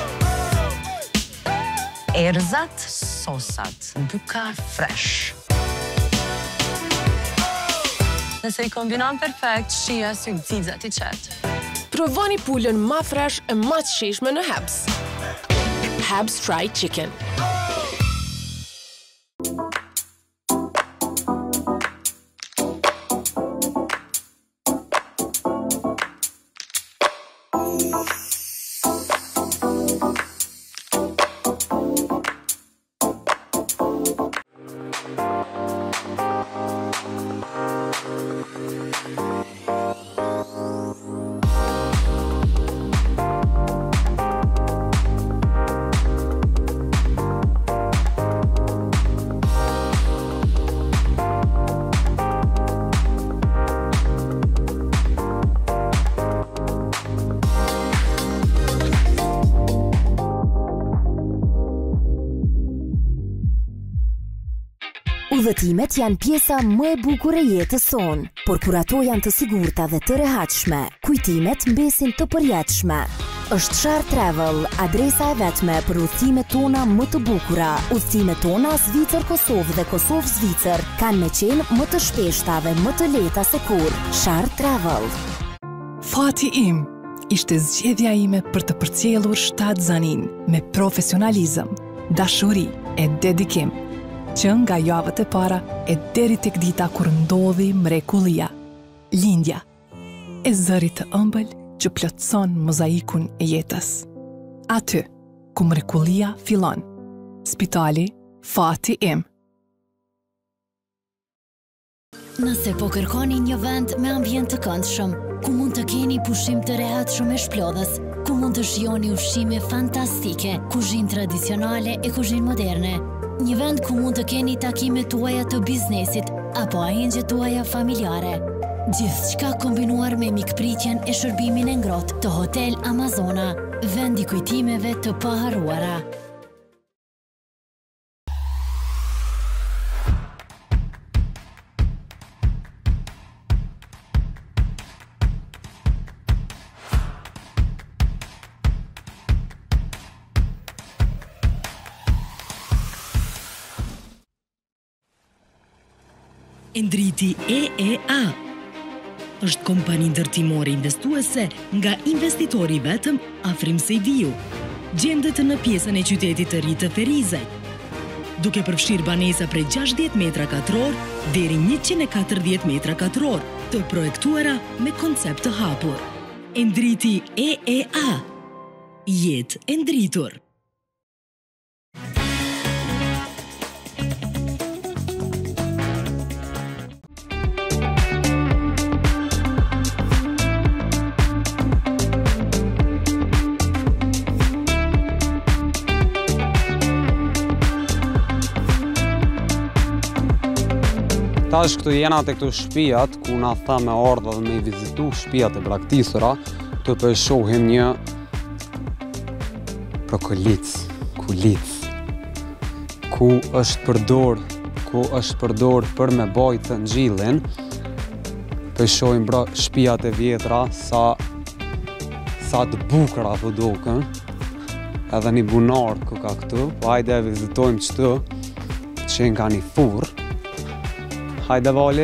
[SPEAKER 4] Erëzat, sosat, bukar fresh. Nëse i kombinon perfekt, shija sy gzizat i qetë.
[SPEAKER 5] Provoni pulën ma fresh e ma të shishme në Habs. Habs Fried Chicken.
[SPEAKER 6] Udhëtimet janë pjesa më e bukur e jetës sonë, por kur ato janë të sigurta dhe të rehatshme, kujtimet mbesin të përjetshme. Është Shar Travel, adresa e vetme për udhëtimet tona më të bukura. Udhëtimet tona Zvicër-Kosovë dhe Kosovë-Zvicër kanë me qenë më të shpeshta dhe më të lehta se kur. Shar Travel.
[SPEAKER 8] Fati im ishte zgjedhja ime për të përcjellur shtatë zanin me profesionalizëm, dashuri e dedikim, që nga javët e para e deri tek dita kur ndodhi mrekullia, lindja, e zërit të ëmbël që plotëson mozaikun e jetës. Aty, ku mrekullia fillon, Spitali Fati im.
[SPEAKER 9] Nëse po kërkoni një vend me ambient të këndshëm, ku mund të keni pushim të rehatshëm e shplodhës, ku mund të shijoni ushqime fantastike, kuzhinë tradicionale e kuzhinë moderne. Një vend ku mund të keni takimet tuaja të biznesit apo arrangjet tuaja familjare. Gjithçka kombinuar me mikpritjen e shërbimin e ngrohtë të Hotel Amazona, vendi kujtimeve të paharruara.
[SPEAKER 10] Endriti E E A është kompani ndërtimore investuese nga investitori vetëm Afrim Sejdiu. Gjendet në pjesën e qytetit të ri të Ferizaj, duke përfshirë banesa prej gjashtëdhjetë metra katror deri njëqind e katërdhjetë metra katror, të projektuara me koncept të hapur. Endriti E E A. Jetë e ndritur.
[SPEAKER 12] Tash këtu jena të këtu shtëpijat, ku na tha me ardha dhe me i vizitu shtëpijat e braktisura, të përshohim një prokulic, kulic, ku është përdor, ku është përdor për me bajtë të ngjillin. Përshohim bra shtëpijat e vjetra, sa, sa të bukura po doken, edhe një bunar ku ka këtu, po hajde e vizitojmë qëtu, që nga një furr. Hajde vali,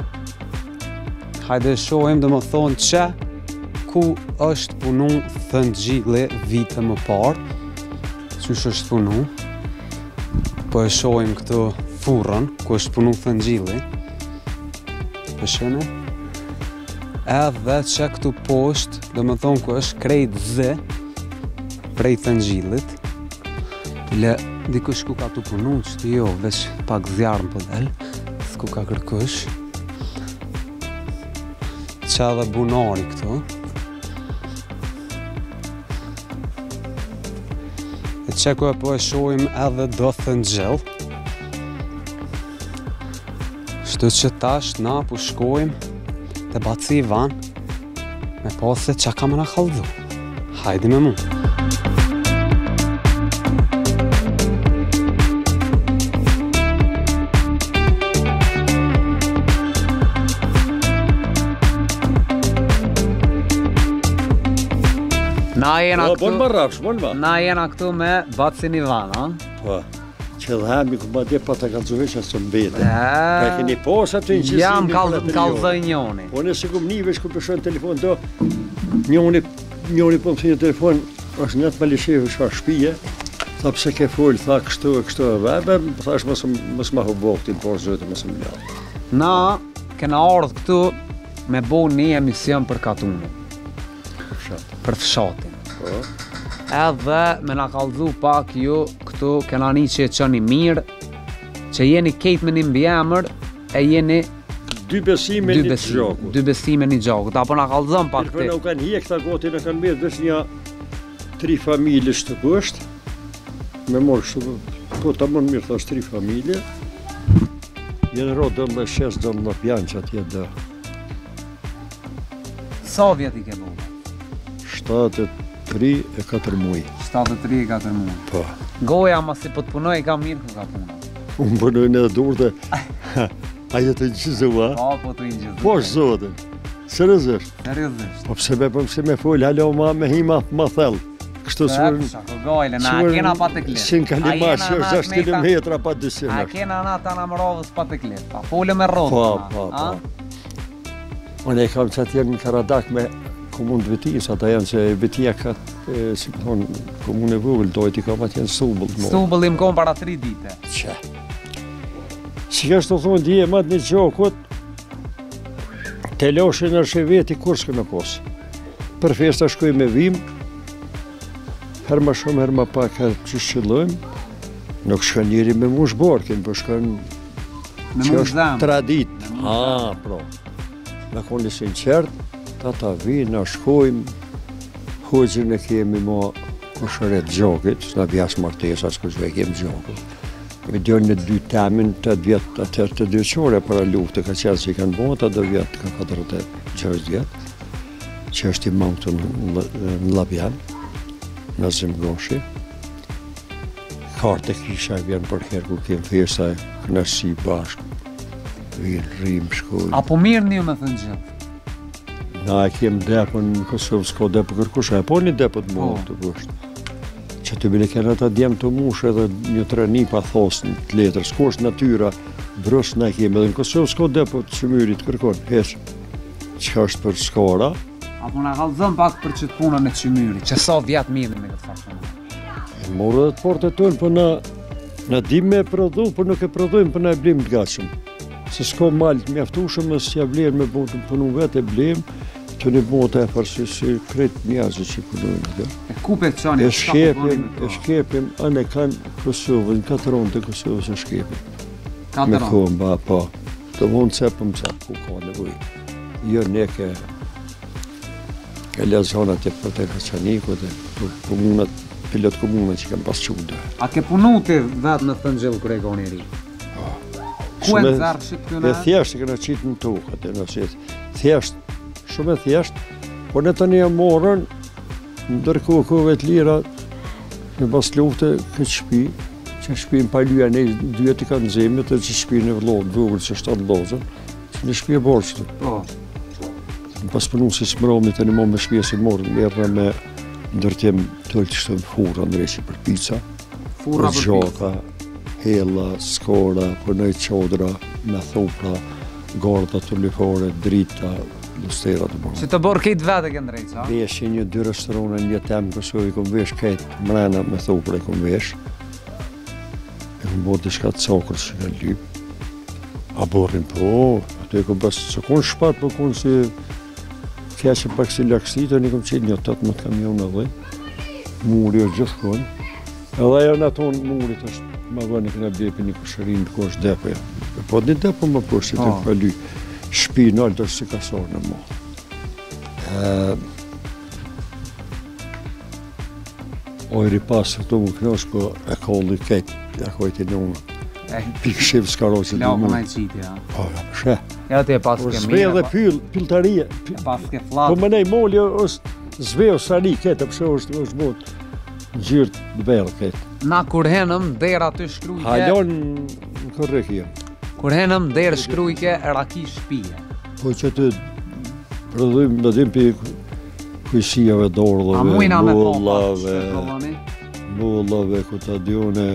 [SPEAKER 12] hajde shohim dhe më thonë që ku është punu thëngjilli vite më parë, qysh është punu, po e shohim këtu furrën, ku është punu thëngjilli, po shene, edhe që këtu poshtë, dhe më thonë ku është krejt zë, prej thëngjillit, le dikush ku ka tu punu, qëtë jo, veç pak zjarën për del, ku ka kërkush, që edhe bunari këtu, e që ku e po e shohim edhe do thëngjell, shtu që tash na po shkojmë të baci van, me pase që ka më na kallëzu. Hajdi me mu. Na jena
[SPEAKER 11] këtu, barrafsh,
[SPEAKER 12] na jena këtu me Bacin Ivan, a?
[SPEAKER 11] Po, që dhe hemi ku ma dhe pa të kalëzuvesh asë më bete. Ka keni posa të inqesimi.
[SPEAKER 12] Jam kalëzoj njoni.
[SPEAKER 11] Po nëse ku më nivesh ku përshojnë telefon do, njoni, njoni po më thënë telefon, është një të malisheve shka shpije, tha pse ke folë, tha kështu e kështu e vebe, thash mësë ma hu boktin, por zëtë mësë më ljavë.
[SPEAKER 12] Na, kena ardhë këtu me bo një emision për katunë. Për fshatin. Edhe me na kallëzu pak ju këtu kena një që e qëni mirë, që jeni kejt me një mbjemër e jeni
[SPEAKER 11] dy besime një gjakut.
[SPEAKER 12] Dy besime një gjakut, apo na kallëzëm pak
[SPEAKER 11] të. Në kanë hje këta goti në kanë mirë, dhe një tri familje shtë kështë, me morë kështu, po ta mënë mirë thash tri familje, jenë ro dëmë dhe shes dëmë në pjanë që atje dhe.
[SPEAKER 12] Sa vjet i ke bu?
[SPEAKER 11] shtatëdhjetë e tri e katër muaj.
[SPEAKER 12] shtatëdhjetë e tri e katër muaj.
[SPEAKER 11] Po.
[SPEAKER 12] Goja ma si po të punoj ka mirë ku ka puna.
[SPEAKER 11] Unë punoj në dur dhe aje të njëzua.
[SPEAKER 12] Po, po të njëzua.
[SPEAKER 11] Po është zotën. Seriozisht.
[SPEAKER 12] Seriozisht.
[SPEAKER 11] Po pse me pëmëse me folë, halo ma me hima ma thellë. Kështu sërën...
[SPEAKER 12] Shako gojle, na kena pa të klip.
[SPEAKER 11] Sin kalima, që është gjashtë kilometra pa dysimë.
[SPEAKER 12] A kena na ta në mërovës pa të klip. Pa folë me rodë.
[SPEAKER 11] Po, po, po. Unë e kam që atjerë në Karadak me komunë të Vitis, ata janë që Vitia ka, si më thonë, komunë e vogël, dojt i kam atë janë Stubull.
[SPEAKER 12] Stubull im kom para tri dite.
[SPEAKER 11] Që? Si ka shtë të thonë, dje matë një gjokot, te loshin në sheveti kur s'ke me posë. Për festa shkoj me vim, her ma shumë, her ma pak, her që shqillojmë, nuk shka njëri me mush borkin, për shkan që është tradit. A, pro. Me koni sinqert, ta ta vinë, na shkojmë, Hoqën e kemi ma kushëret gjokit, s'na vjas martesa, s'kush ve kemi gjokit. Me djën në dy temin, të vjetë atër të dyqore para luftë, ka qenë që i kanë bota, dhe vjetë ka katërëtet gjashtë vjetë, që është i mangë në Labjan, në Zimgoshi. Kartë e kisha i vjenë për herë, ku kemë festa e knësi bashkë, vinë, rrimë, shkojnë.
[SPEAKER 12] Apo mirë një me thënë gjithë?
[SPEAKER 11] Na e kemë depën në Kosovë, s'ko depë kërkusha, e po një depë të mua të vështë. Që të bile kena ta djemë të mushë edhe një tre një pa thosë në të letër, s'ko është natyra, brësë na kemë, edhe në Kosovë s'ko depë të qëmyrit kërkon, heqë, që është për skora.
[SPEAKER 12] Apo na kalëzëm pak për që të punën e qëmyrit, që sa vjetë mirë me këtë fashënë?
[SPEAKER 11] E morë dhe të portë të tonë, për na, na dim me prodhu, për nuk e prodhujmë, për na e blim të gatshëm. Se s'ko malë të mjaftushëm, e s'ja vlerë me botë në punu vetë e blim, të një botë e farë si kretë njerëzit që punojnë dhe.
[SPEAKER 12] E kupe të qani,
[SPEAKER 11] e shkepim, e shkepim, anë e kanë Kosovën, katëron të Kosovës e shkepim.
[SPEAKER 12] Katëron?
[SPEAKER 11] Me kohën, ba, po. Të mund cepëm cepë, ku ka nevoj. Jo ne ke, ke lezonat e për të Kaçaniku dhe komunat, pilot komunat që kam pas qudë.
[SPEAKER 12] A ke punu të vetë në Thëngjell kër e goni ri? Ku e në zarë që të këna?
[SPEAKER 11] E thjeshtë këna qitë në tukë, atë nësit. Thjeshtë, shumë e thjeshtë, por në të një morën, ndërkohë kohëve të lira, në bas lufte këtë shpi, që shpi në paluja ne dyet i kanë zemët, dhe që shpi në vlodë, vëgër që shtatë lozën, që në shpi e borçtë.
[SPEAKER 12] Po.
[SPEAKER 11] Në pas përnu si smromi të një mo me shpi e si morën, mërë me ndërtim tëllë që shtë në fura në reqi për pizza,
[SPEAKER 12] fura për
[SPEAKER 11] gjoka, hella, skora, përnëj qodra, me thupra, garda të lykore, drita, lustera të bërë.
[SPEAKER 12] Që të borë këtë vete kënë drejtë, sa?
[SPEAKER 11] Veshin një dy restorane një temë Kosovë i kom vesh këtë mrena me thupra i kom vesh. E kom bërë dishka të cokër që kanë lypë. A borrin po, ato e kom basë që konë shpat, po konë si fjeqe pak si laksit, e një kom qenë një tëtë më të kamion në dhe. Muri është gjithë konë. Edhe ajo në tonë murit është ma vëni këna blepi një kushërin të kosh depo. Po një depo më përshë të më ly. Shpi në altë është si kasor në mo. Ojri pasë këto më knosh, po e kolli ketë, ja kojti në unë. Pikë shivë s'karoqët në mu.
[SPEAKER 12] Lako në i qitë, ja.
[SPEAKER 11] Po, ja, shë.
[SPEAKER 12] Ja të e pasë ke
[SPEAKER 11] mire. Zve dhe pyll, pylltaria.
[SPEAKER 12] E pasë ke flatë.
[SPEAKER 11] Po më nej molli është zve o sani ketë, përse është është botë. Gjyrë të berë këtë.
[SPEAKER 12] Na kur henëm dera të shkrujke...
[SPEAKER 11] Halon në kërrekje.
[SPEAKER 12] Kur henëm derë shkrujke raki shpije.
[SPEAKER 11] Po që të prodhujmë në dim për kujësijave dorëve, mullave, mullave, kutadione.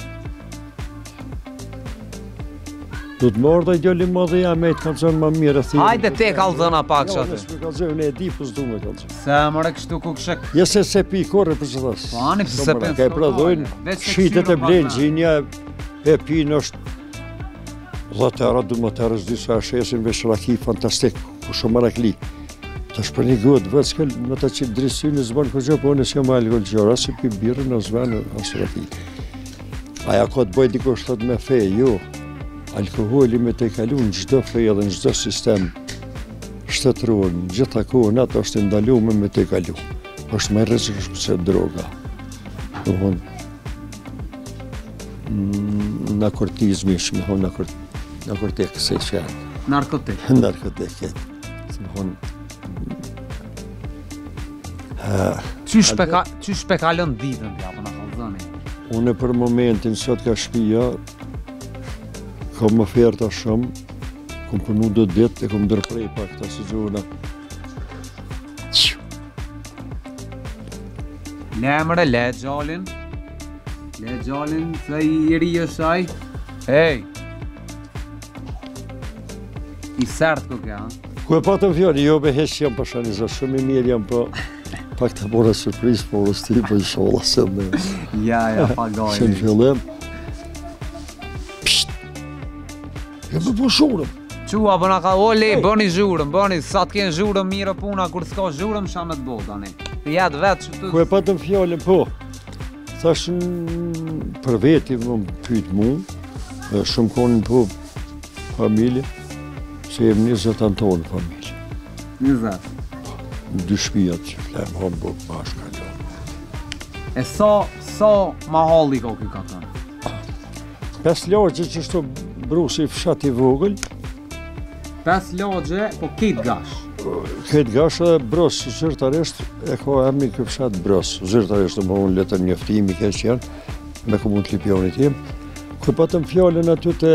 [SPEAKER 11] Du të mërë dhe i djolli më dhe jam e të kalëzën më mirë e thirë.
[SPEAKER 12] Hajde te kalëzëna pak që atë.
[SPEAKER 11] Jo, nësë me kalëzën e di pës du me kalëzën.
[SPEAKER 12] Se mërë kështu ku këshek.
[SPEAKER 11] Jese se pi kore për që thasë.
[SPEAKER 12] Po ani pëse se për
[SPEAKER 11] Ka i prodhojnë, shitet e blenë gjinja, e pinë është dhëtëra, du më tërës disa shesin vesh raki fantastik, ku shumë rakli. Të është për një gëtë, vëtë s'kel në të qitë drisynë zbanë këgjë, po nësë jam alkohol gjëra, si pi birë në zbanë asë raki. Aja ko të bëjt diko shtot me fej, jo. Alkoholi me të i kalu në gjithë fej edhe në gjithë sistem shtetëror, në gjitha kohën atë është ndalume me të i kalu. është me rrezikshme se droga. Domthon narkotizmi, më thon narkotik, se çfarë?
[SPEAKER 12] Narkotik.
[SPEAKER 11] Narkotik. Domthon
[SPEAKER 12] Qysh peka, qysh pekalën ditën t'ja, po na kallëzoni?
[SPEAKER 11] Unë për momentin sot ka shtëpia, kam oferta shumë, kam punu do ditë e kam ndërprej pak këta sezona.
[SPEAKER 12] Lemre, le gjallin. Le gjallin, se i ri është aj. Hej! I sert ko kja, ha?
[SPEAKER 11] Ku e patëm fjoni, jo be heq jam pashanizat, shumë i mirë jam po... Pak të bora surpriz, po rës ti, po i shola se me...
[SPEAKER 12] Ja, ja, pa gajë.
[SPEAKER 11] Që në fillim... Psht! Ja me po zhurëm.
[SPEAKER 12] Qua, po na ka ole, bëni zhurëm, bëni, sa t'ken zhurëm mirë puna, kur s'ka zhurëm, sham e t'bo, tani. Jetë vetë që të...
[SPEAKER 11] Ku e patëm fjallin, po. Thash për veti më pyjtë mu, shumë konin po familje, se jem njëzet antonë familje.
[SPEAKER 12] Njëzet?
[SPEAKER 11] dy shpijat që flem Hamburg bashkë kalon.
[SPEAKER 12] E sa, sa ma halli ka ky ka thënë?
[SPEAKER 11] Pes lagje që shto brusi fshat i vogël.
[SPEAKER 12] Pes lagje, po ketë gash.
[SPEAKER 11] Ketë gash edhe bros, zyrtarisht e ka emri ky fshat bros. Zyrtarisht më unë letër njoftimi ke që janë me komun të Lipjanit jem. Kër patëm fjallën aty të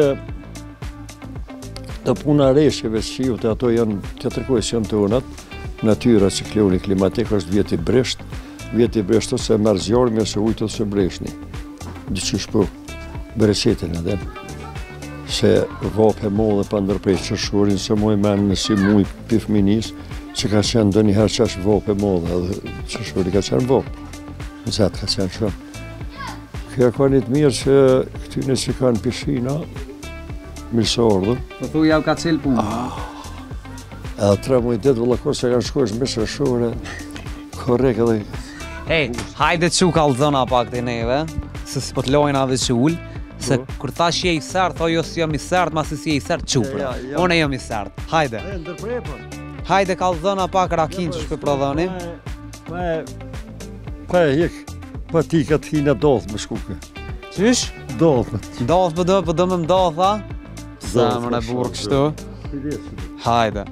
[SPEAKER 11] të puna reshjeve shiu të ato janë të tërkojës janë të unat, natyra cikloni klimatik është vjeti bresht, vjeti bresht ose merë zjarë me se ujtë ose breshni. Diqysh po, bereqetin edhe, se vape modhe pa ndërprej qërshurin, se moj menë në si muj pifminis, që ka qenë do njëherë qash vape modhe, edhe qërshuri ka qenë vape, në zetë ka qenë shumë. Kja ka një të mirë që këtyne që kanë pishina, mirësordë.
[SPEAKER 12] Po thu jau ka cilë punë.
[SPEAKER 11] Edhe tre muj ditë vëlla ko se kanë shkojsh me shërshore, korek edhe...
[SPEAKER 12] Hej, hajde që kallëzona pak të neve, se s'po të lojnë adhe që ullë, se kur thash je i sert, tho jo si jam i sert, ma si si je i sert qupra. Une jam i sert, hajde. Hajde kallëzona pak rakin që shpe prodhoni.
[SPEAKER 11] Pa e... Pa e hek, pa ti ka të hina doth me shkuke.
[SPEAKER 12] Qysh?
[SPEAKER 11] Doth.
[SPEAKER 12] Doth për do, për do me mdotha? Zemër e burë kështu. Hajde.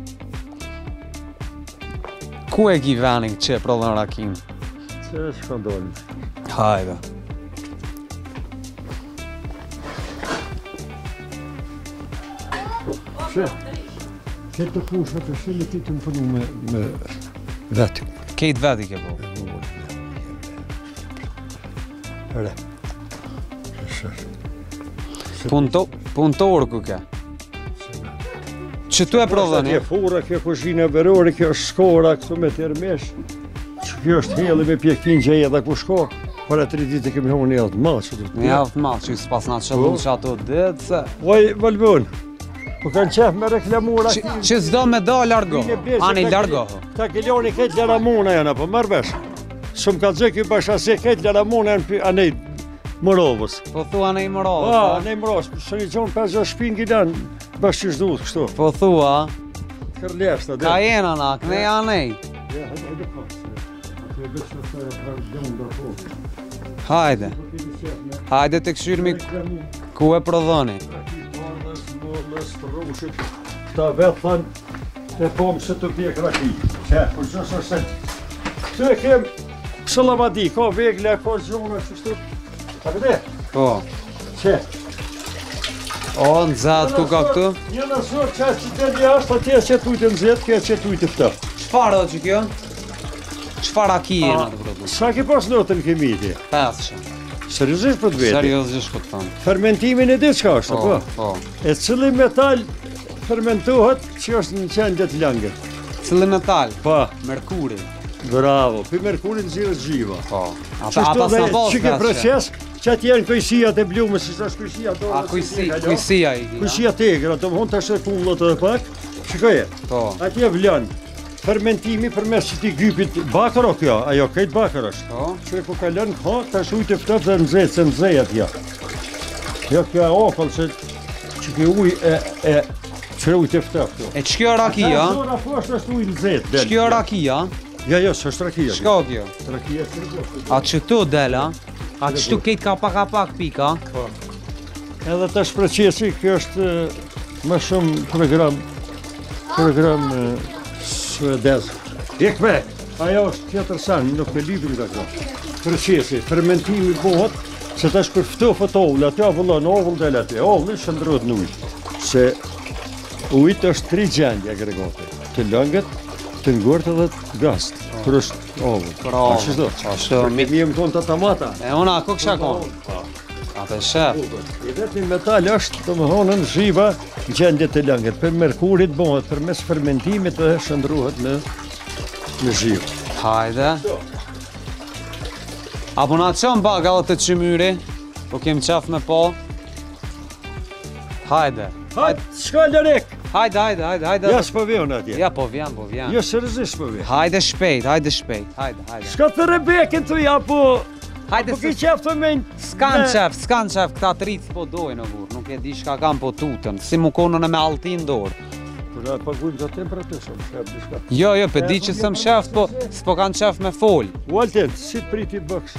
[SPEAKER 12] Ku e ki venin që e prodhon rakin?
[SPEAKER 11] Që e shkondoni.
[SPEAKER 12] Hajde.
[SPEAKER 11] Që, këtë të kushat të shili ti të më përnu me, me veti.
[SPEAKER 12] Këtë veti ke po?
[SPEAKER 11] Ere.
[SPEAKER 12] Puntor ku ke? Që tu e prodhoni?
[SPEAKER 11] Kjo fura, kjo kuzhina verore, kjo është shkora, këtu me termesh. Që kjo është heli me pjekin gjej edhe ku shko. Para tri ditë kemi honë një javë të malë që du të
[SPEAKER 12] një javë të malë që ju s'pas nga qëllun që ato ditë se...
[SPEAKER 11] Oj, Valbun, po kanë qef me reklamura ki...
[SPEAKER 12] Që s'do me do largo, ani largo.
[SPEAKER 11] Ta kiloni këtë laramuna janë, po mërë besh. Shumë ka dzë kjo bashkëse këtë laramuna janë anej Morovës.
[SPEAKER 12] Po thua anej Morovës,
[SPEAKER 11] po? Anej Morovës, së një qonë pesë shpinë gilan, bashkë që shduhet kështu.
[SPEAKER 12] Po thua?
[SPEAKER 11] Kërleshta, dhe.
[SPEAKER 12] Ka jenë anak, ne anej.
[SPEAKER 11] Ja, hajde pas.
[SPEAKER 12] Hajde. Hajde të këshyrmi ku e prodhoni.
[SPEAKER 11] Këta vetë thënë e pomë se të pjek raki. Që, për gjësë është se... Këtë e kem Shëllavadi, ka vegle, ka zhona, qështu... A këte?
[SPEAKER 12] Po.
[SPEAKER 11] Që?
[SPEAKER 12] O, në zatë ku ka këtu?
[SPEAKER 11] Një nësur që që të një ashtë, atje që tujtë në zetë, kje që tujtë fëtë.
[SPEAKER 12] Qëfar do që kjo? Qëfar aki e në të produt?
[SPEAKER 11] Sa ke pas notën kemi ti?
[SPEAKER 12] pesë.
[SPEAKER 11] Seriozisht për të veti?
[SPEAKER 12] Seriozisht për të thënë.
[SPEAKER 11] Fermentimin e ditë qka është,
[SPEAKER 12] po? Po.
[SPEAKER 11] E cili metal fermentohet që është në qendet langët?
[SPEAKER 12] Cili metal?
[SPEAKER 11] Po.
[SPEAKER 12] Merkuri.
[SPEAKER 11] Bravo, për Merkurin zirë gjiva.
[SPEAKER 12] Po. Ata s'na bosë
[SPEAKER 11] që ke proces, që atë janë kujësijat e blumës, që është kujësia do...
[SPEAKER 12] A kujësia i di,
[SPEAKER 11] kujësia tegra, të më honë të ashtë e kumlot edhe pak, shikoje, atje vlan, fermentimi për mes që ti gypit bakër o kjo, ajo kajtë bakër është. Që e ku kalën, ha, të ashtë ujtë e fëtët dhe nëzejtë, se nëzejtë atja. Jo kjo e ofëll, që kjo uj e... që ujtë e fëtët.
[SPEAKER 12] E që kjo rakia? Që kjo rakia?
[SPEAKER 11] Ja, jo, së është rakia.
[SPEAKER 12] Shko kjo?
[SPEAKER 11] Rakia së rëgjë.
[SPEAKER 12] A që tu dela? A që tu kejtë ka pak a pak pika?
[SPEAKER 11] Po. Edhe të shpreqesi, kjo është më shumë program, program suedez. Ikme, ajo është tjetër sanë, nuk e libri të kjo. Preqesi, fermentimi bëhet, se të është kërftofët ovull, aty a vëllon ovull dhe aty, ovull shëndrot në ujtë. Se ujtë është tri gjendje agregate, të lëngët, të ngurët edhe të gast, kër është ovull.
[SPEAKER 12] Kër ovull.
[SPEAKER 11] Ashtë do? Mi e më tonë të tamata.
[SPEAKER 12] E una, ku kësha konë? Ate shef.
[SPEAKER 11] I vetë një metal është, të më honën, zhiva gjendje të lëngët. Për merkurit bëhet, për mes fermentimit dhe shëndruhet në zhivë.
[SPEAKER 12] Hajde. Apo na qënë baga dhe të qymyri, po kem qaf me po. Hajde.
[SPEAKER 11] Hajde, shka lërek.
[SPEAKER 12] Hajde, hajde, hajde, hajde.
[SPEAKER 11] Ja, s'po vjen atje.
[SPEAKER 12] Ja, po vjen, po vjen.
[SPEAKER 11] Jo, sërëzisht po vjen.
[SPEAKER 12] Hajde shpejt, hajde shpejt, hajde, hajde.
[SPEAKER 11] Shka të rebeken të ja, po...
[SPEAKER 12] Hajde,
[SPEAKER 11] po ki qef të menjë...
[SPEAKER 12] S'kan qef, s'kan qef, këta të rritë po dojnë, vur. Nuk e di shka kam po tutën, si mu konën e me altin dorë.
[SPEAKER 11] Na pagujmë të atë për atë shumë, shef diçka.
[SPEAKER 12] Jo, jo, pe di që sëm shef, po s'po kanë qef me fol.
[SPEAKER 11] Walter, si të priti bëks?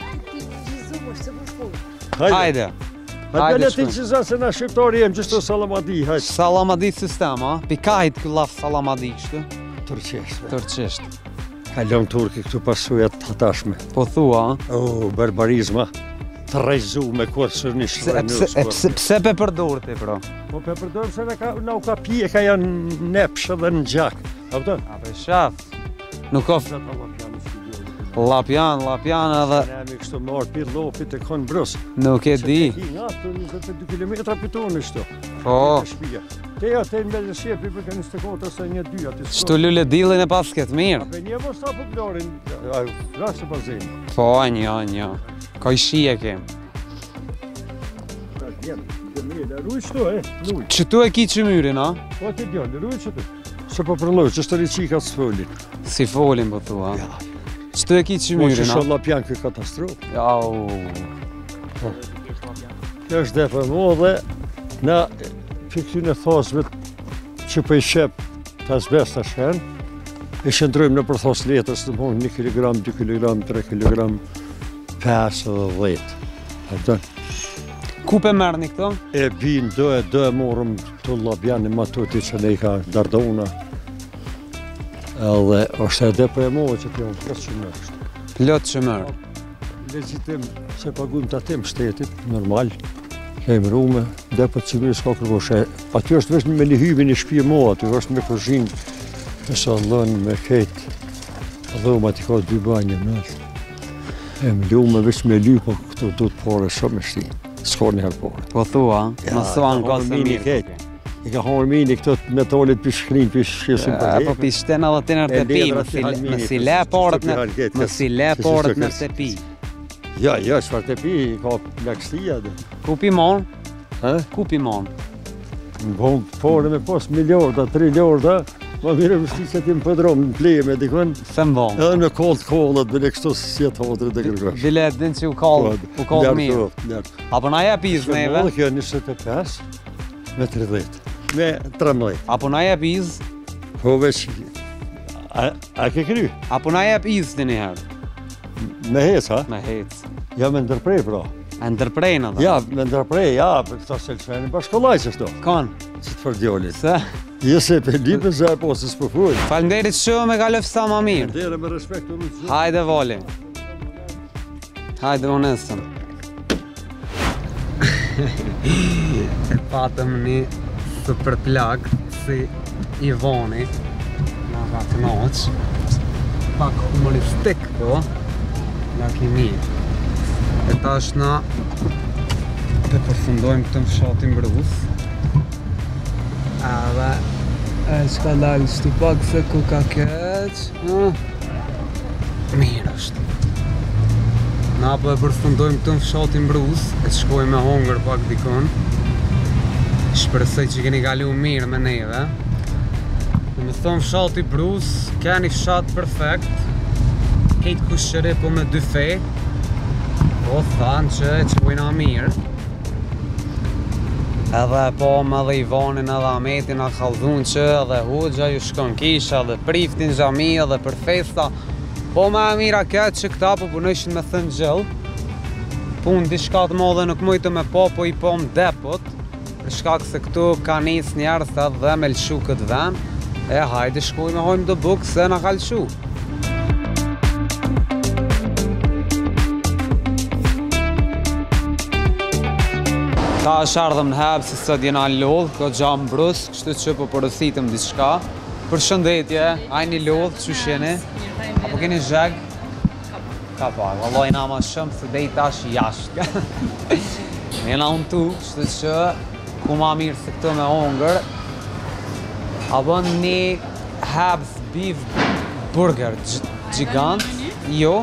[SPEAKER 12] Hajde.
[SPEAKER 11] Hajde le ti që zanë se na shqiptari jem gjithë të salamadi, hajde.
[SPEAKER 12] Salamadi sistem, a? Pikajt kë laf salamadi kështu?
[SPEAKER 11] Turqisht.
[SPEAKER 12] Turqisht.
[SPEAKER 11] Kalon turki këtu pasujat të hatashme.
[SPEAKER 12] Po thua, a?
[SPEAKER 11] O, barbarizma. Të rejzu me kërë së një shërë.
[SPEAKER 12] Pse pe përdor ti, pro?
[SPEAKER 11] Po pe përdor se na u ka pije, ka janë nepshë dhe në gjak. A pëtën?
[SPEAKER 12] A pe shaf. Nuk of... Lapjan, lapjan edhe...
[SPEAKER 11] Ne mi kështu marë pi lopit e konë brus.
[SPEAKER 12] Nuk e di.
[SPEAKER 11] Se te hi nga të njëzet e dy kilometra për tonë ishto.
[SPEAKER 12] Po.
[SPEAKER 11] Te ja te në me shjepi për ka njëzet e kotë ose një dy ati.
[SPEAKER 12] Shtu lulle dillin e pas këtë mirë.
[SPEAKER 11] A pe një mos ta për blorin, rrasë bazin.
[SPEAKER 12] Po, një, një. Ka i shie kem.
[SPEAKER 11] Rujë e, rujë.
[SPEAKER 12] Qëtu e ki që myrin, a?
[SPEAKER 11] Po ti djallë, rujë qëtu. Se po përlojë, që së të riqika së folin.
[SPEAKER 12] Si folin, po thua. Qëtu e ki që myrin, a?
[SPEAKER 11] Po që sholla pjanë këtë katastrofë.
[SPEAKER 12] Jau.
[SPEAKER 11] Kjo është dhe për mo dhe na për këty në thosëve që për i shep të asbest të shenë, e shëndrojmë në për thosë letës të mund një kilogram, dy kilogram, tre kilogram, pesë dhe dhjetë.
[SPEAKER 12] Ku pe mërë një këto?
[SPEAKER 11] E binë, do e do e morëm të labjani ma tuti që ne i ka dardona. Edhe është edhe për e mohë që të jonë plot që mërë.
[SPEAKER 12] Plot që mërë?
[SPEAKER 11] Legjitim se pagujmë të atim shtetit, normal. Kemi rume, dhe për të civilë s'ka kërkoshe. Aty është vesh me një hybi një shpije mohë, aty është me kërgjinë, me sallën, me ketë. Dhoma t'i ka dy banje nëllë. E më lume veç me ly, po këto do të pare shumë e shti. S'ka një herë pare.
[SPEAKER 12] Po thua, më suan ka se mirë.
[SPEAKER 11] I ka horë mini këto metalit për shkrin, për shkjesin për hekë.
[SPEAKER 12] Po për shtena dhe të nërë të pi, më si le parët më si le parët në të pi.
[SPEAKER 11] Ja, ja, shfar të pi, ka lakështia dhe.
[SPEAKER 12] Ku pi mon? Ku pi mon?
[SPEAKER 11] Në bëmë pare me pas miljarda, triljarda, ma mire më shti që ti më pëdromë në pleje me dikon.
[SPEAKER 12] Se më bon?
[SPEAKER 11] Edhe në kallët kallët, bile kështu si jetë hodrë dhe kërgash.
[SPEAKER 12] Bile din që u kallë mirë. Apo na je piz neve?
[SPEAKER 11] Shkë kjo njëzet e pesë me tridhjetë. Me tridhjetë.
[SPEAKER 12] Apo na je piz?
[SPEAKER 11] Po veç, a ke kry?
[SPEAKER 12] Apo na je piz të njëherë?
[SPEAKER 11] Me hec, ha?
[SPEAKER 12] Me hec.
[SPEAKER 11] Ja, me ndërprej, pra.
[SPEAKER 12] E ndërprej në dhe?
[SPEAKER 11] Ja, me ndërprej, ja, për këta selqeni bashkollaj që shto.
[SPEAKER 12] Kanë?
[SPEAKER 11] Që të fërdjolit.
[SPEAKER 12] Se?
[SPEAKER 11] Jese për lipe zë e po, se s'po full.
[SPEAKER 12] Falenderit shumë e ka lëfësa ma mirë.
[SPEAKER 11] Falenderit me respekt të rrujtë.
[SPEAKER 12] Hajde, voli. Hajde, onesëm. E patëm një super plak si Ivoni në ratë noq. Pak humoristik, po. Nga kimi. E ta është na të përfundojmë këtë në fshatin Brus. Edhe e që ka dalë shtu pak se ku ka keq. Mirë është. Na po e përfundojmë këtë në fshatin Brus, e të shkojmë me hongër pak dikon. Shpresoj që keni kalu mirë me neve. Në më thonë fshati Brus, ka një fshat perfekt. Kejtë kushëri po me dy fej. Po thanë që e qojna mirë. Edhe po me dhe Ivanin edhe Ametin a kallëzun që edhe Hoxha ju shkon kisha edhe priftin xhami edhe për festa. Po me e mira këtë që këta po punojshin me thënë gjëllë. Punë diçka të madhe nuk mujtë me po, po i po më depot. Për shkak se këtu ka nis njerëz edhe me lëshu këtë vend. E hajde shkoj me hojmë do bukë se na ka lëshu. Ta është ardhëm në hebë se sot jena lodhë, ko gjamë brus, kështu që po porositëm diçka. Për shëndetje, ajni lodhë, që shjeni? Apo keni zheg? Ka pak, valloj na ma shumë se dej tash jashtë. Jena unë tu, kështu që ku ma mirë se këto me hongër. A bën një Habs beef burger gjigant, jo.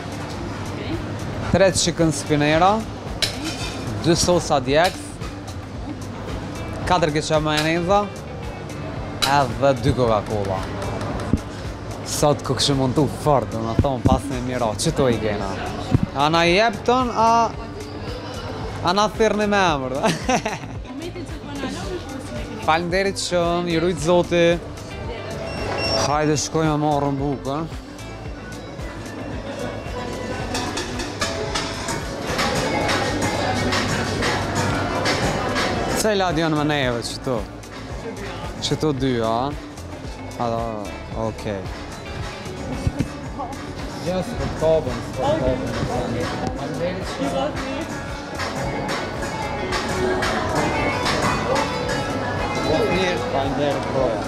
[SPEAKER 12] Tre chicken spinera. Dy sosa djeks, katër keqap majoneza, edhe dy Coca-Cola. Sot ku këshë mundu fort, dhe më thonë pas me mira, që to i kena? A na jep ton, a... a na thirni me emër, dhe? Faleminderit shumë, i rujt zoti. Hajde shkojmë a marrëm bukën. Cilat janë më neve qëto? Qëto dy, a? Ado, okej. Just për kabën, për kabën. Faleminderit shumë. Mirë, faleminderit proja.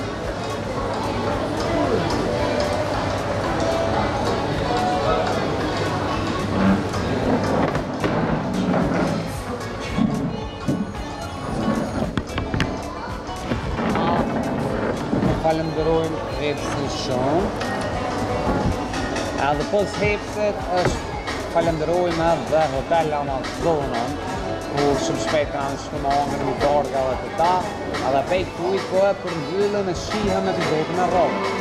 [SPEAKER 12] Falenderojmë hepsin shumë. Edhe pos hepsit është falenderojmë edhe Hotel Amazonën, ku shumë shpejt kanë shumë angër një dargave të ta, edhe pejt kujt po e për mbyllën e shihëm epizodin e rrobë.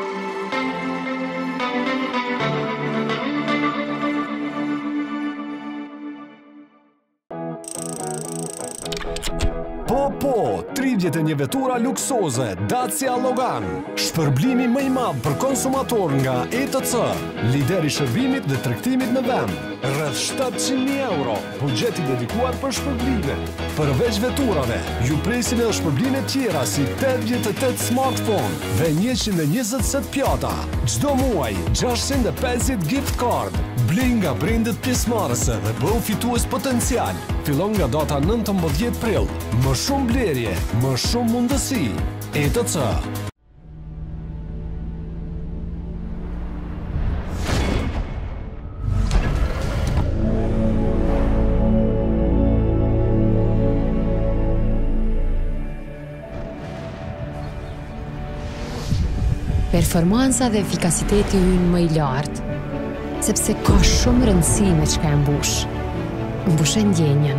[SPEAKER 2] Po, po, tridhjetë e një vetura luksoze, Dacia Logan. Shpërblimi më i madh për konsumator nga E T C, lideri shërbimit dhe tregtimit në vend. Rreth shtatëqind mijë euro, buxheti dedikuar për shpërblime. Përveç veturave, ju presin edhe shpërblime tjera si pesëdhjetë e tetë smartphone dhe njëqind e njëzet set pjata. Çdo muaj, gjashtëqind e pesëdhjetë gift card. Blej nga brendet pjesëmarrëse dhe bëu fitues potencial. Fillon nga data nëntëmbëdhjetë prill. Më shumë blerje, më shumë mundësi. E T C.
[SPEAKER 3] Performansa dhe efikasiteti ynë më i lartë, sepse ka shumë rëndësi me çka e mbush. Mbush e ndjenjen.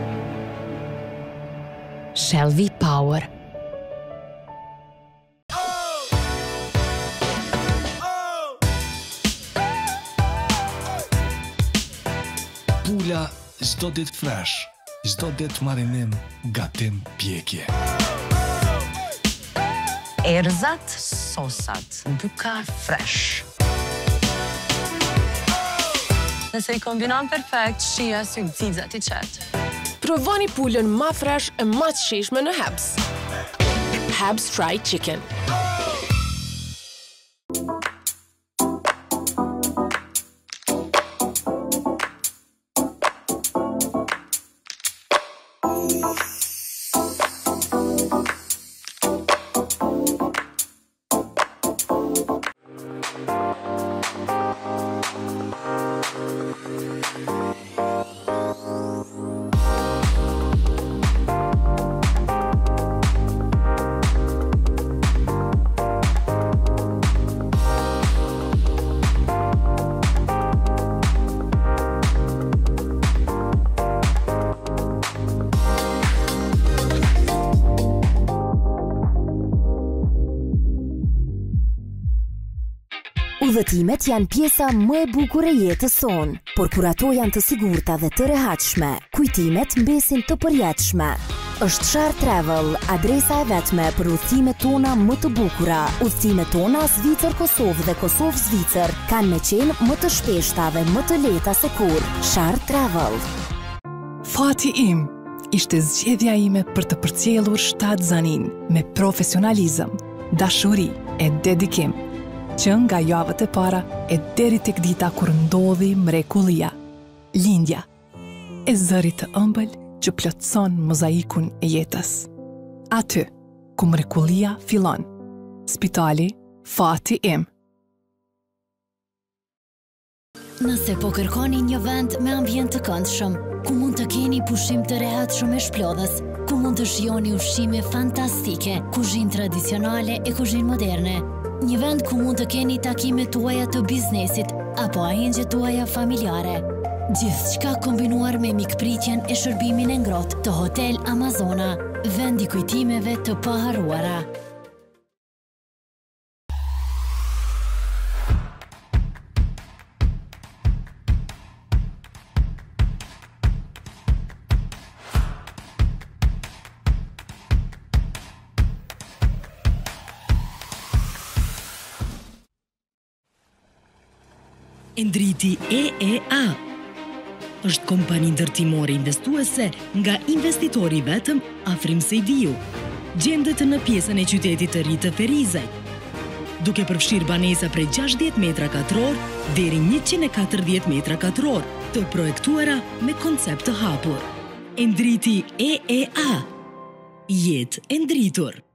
[SPEAKER 3] Shell V-Power.
[SPEAKER 2] Pula çdo ditë fresh, çdo ditë marinim, gatim, pjekje.
[SPEAKER 4] Erëzat, sosat, buka fresh. Nëse i kombinon perfekt, shija sy gzizat i qetë.
[SPEAKER 5] Provoni pulën ma fresh e ma të shishme në Habs. Habs Fried Chicken.
[SPEAKER 6] Udhëtimet janë pjesa më e bukur e jetës sonë, por kur ato janë të sigurta dhe të rehatshme, kujtimet mbesin të përjetshme. Është Shar Travel, adresa e vetme për udhëtimet tona më të bukura. Udhëtimet tona Zvicër-Kosovë dhe Kosovë-Zvicër kanë me qenë më të shpeshta dhe më të lehta se kur. Shar Travel.
[SPEAKER 8] Fati im ishte zgjedhja ime për të përcjellur shtatë zanin me profesionalizëm, dashuri e dedikim, që nga javët e para e deri tek dita kur ndodhi mrekullia, lindja, e zërit të ëmbël që plotëson mozaikun e jetës. Aty, ku mrekullia fillon, Spitali Fati im.
[SPEAKER 9] Nëse po kërkoni një vend me ambient të këndshëm, ku mund të keni pushim të rehatshëm e shplodhës, ku mund të shijoni ushqime fantastike, kuzhinë tradicionale e kuzhinë moderne, një vend ku mund të keni takimet tuaja të biznesit apo ahengjet tuaja familjare. Gjithçka kombinuar me mikpritjen e shërbimin e ngrohtë të Hotel Amazona, vendi kujtimeve të paharruara.
[SPEAKER 10] Endriti E E A është kompani ndërtimore investuese nga investitori vetëm Afrim Sejdiu. Gjendet në pjesën e qytetit të ri të Ferizaj, duke përfshirë banesa prej gjashtëdhjetë metra katror deri njëqind e katërdhjetë metra katror, të projektuara me koncept të hapur. Endriti E E A. Jetë e ndritur.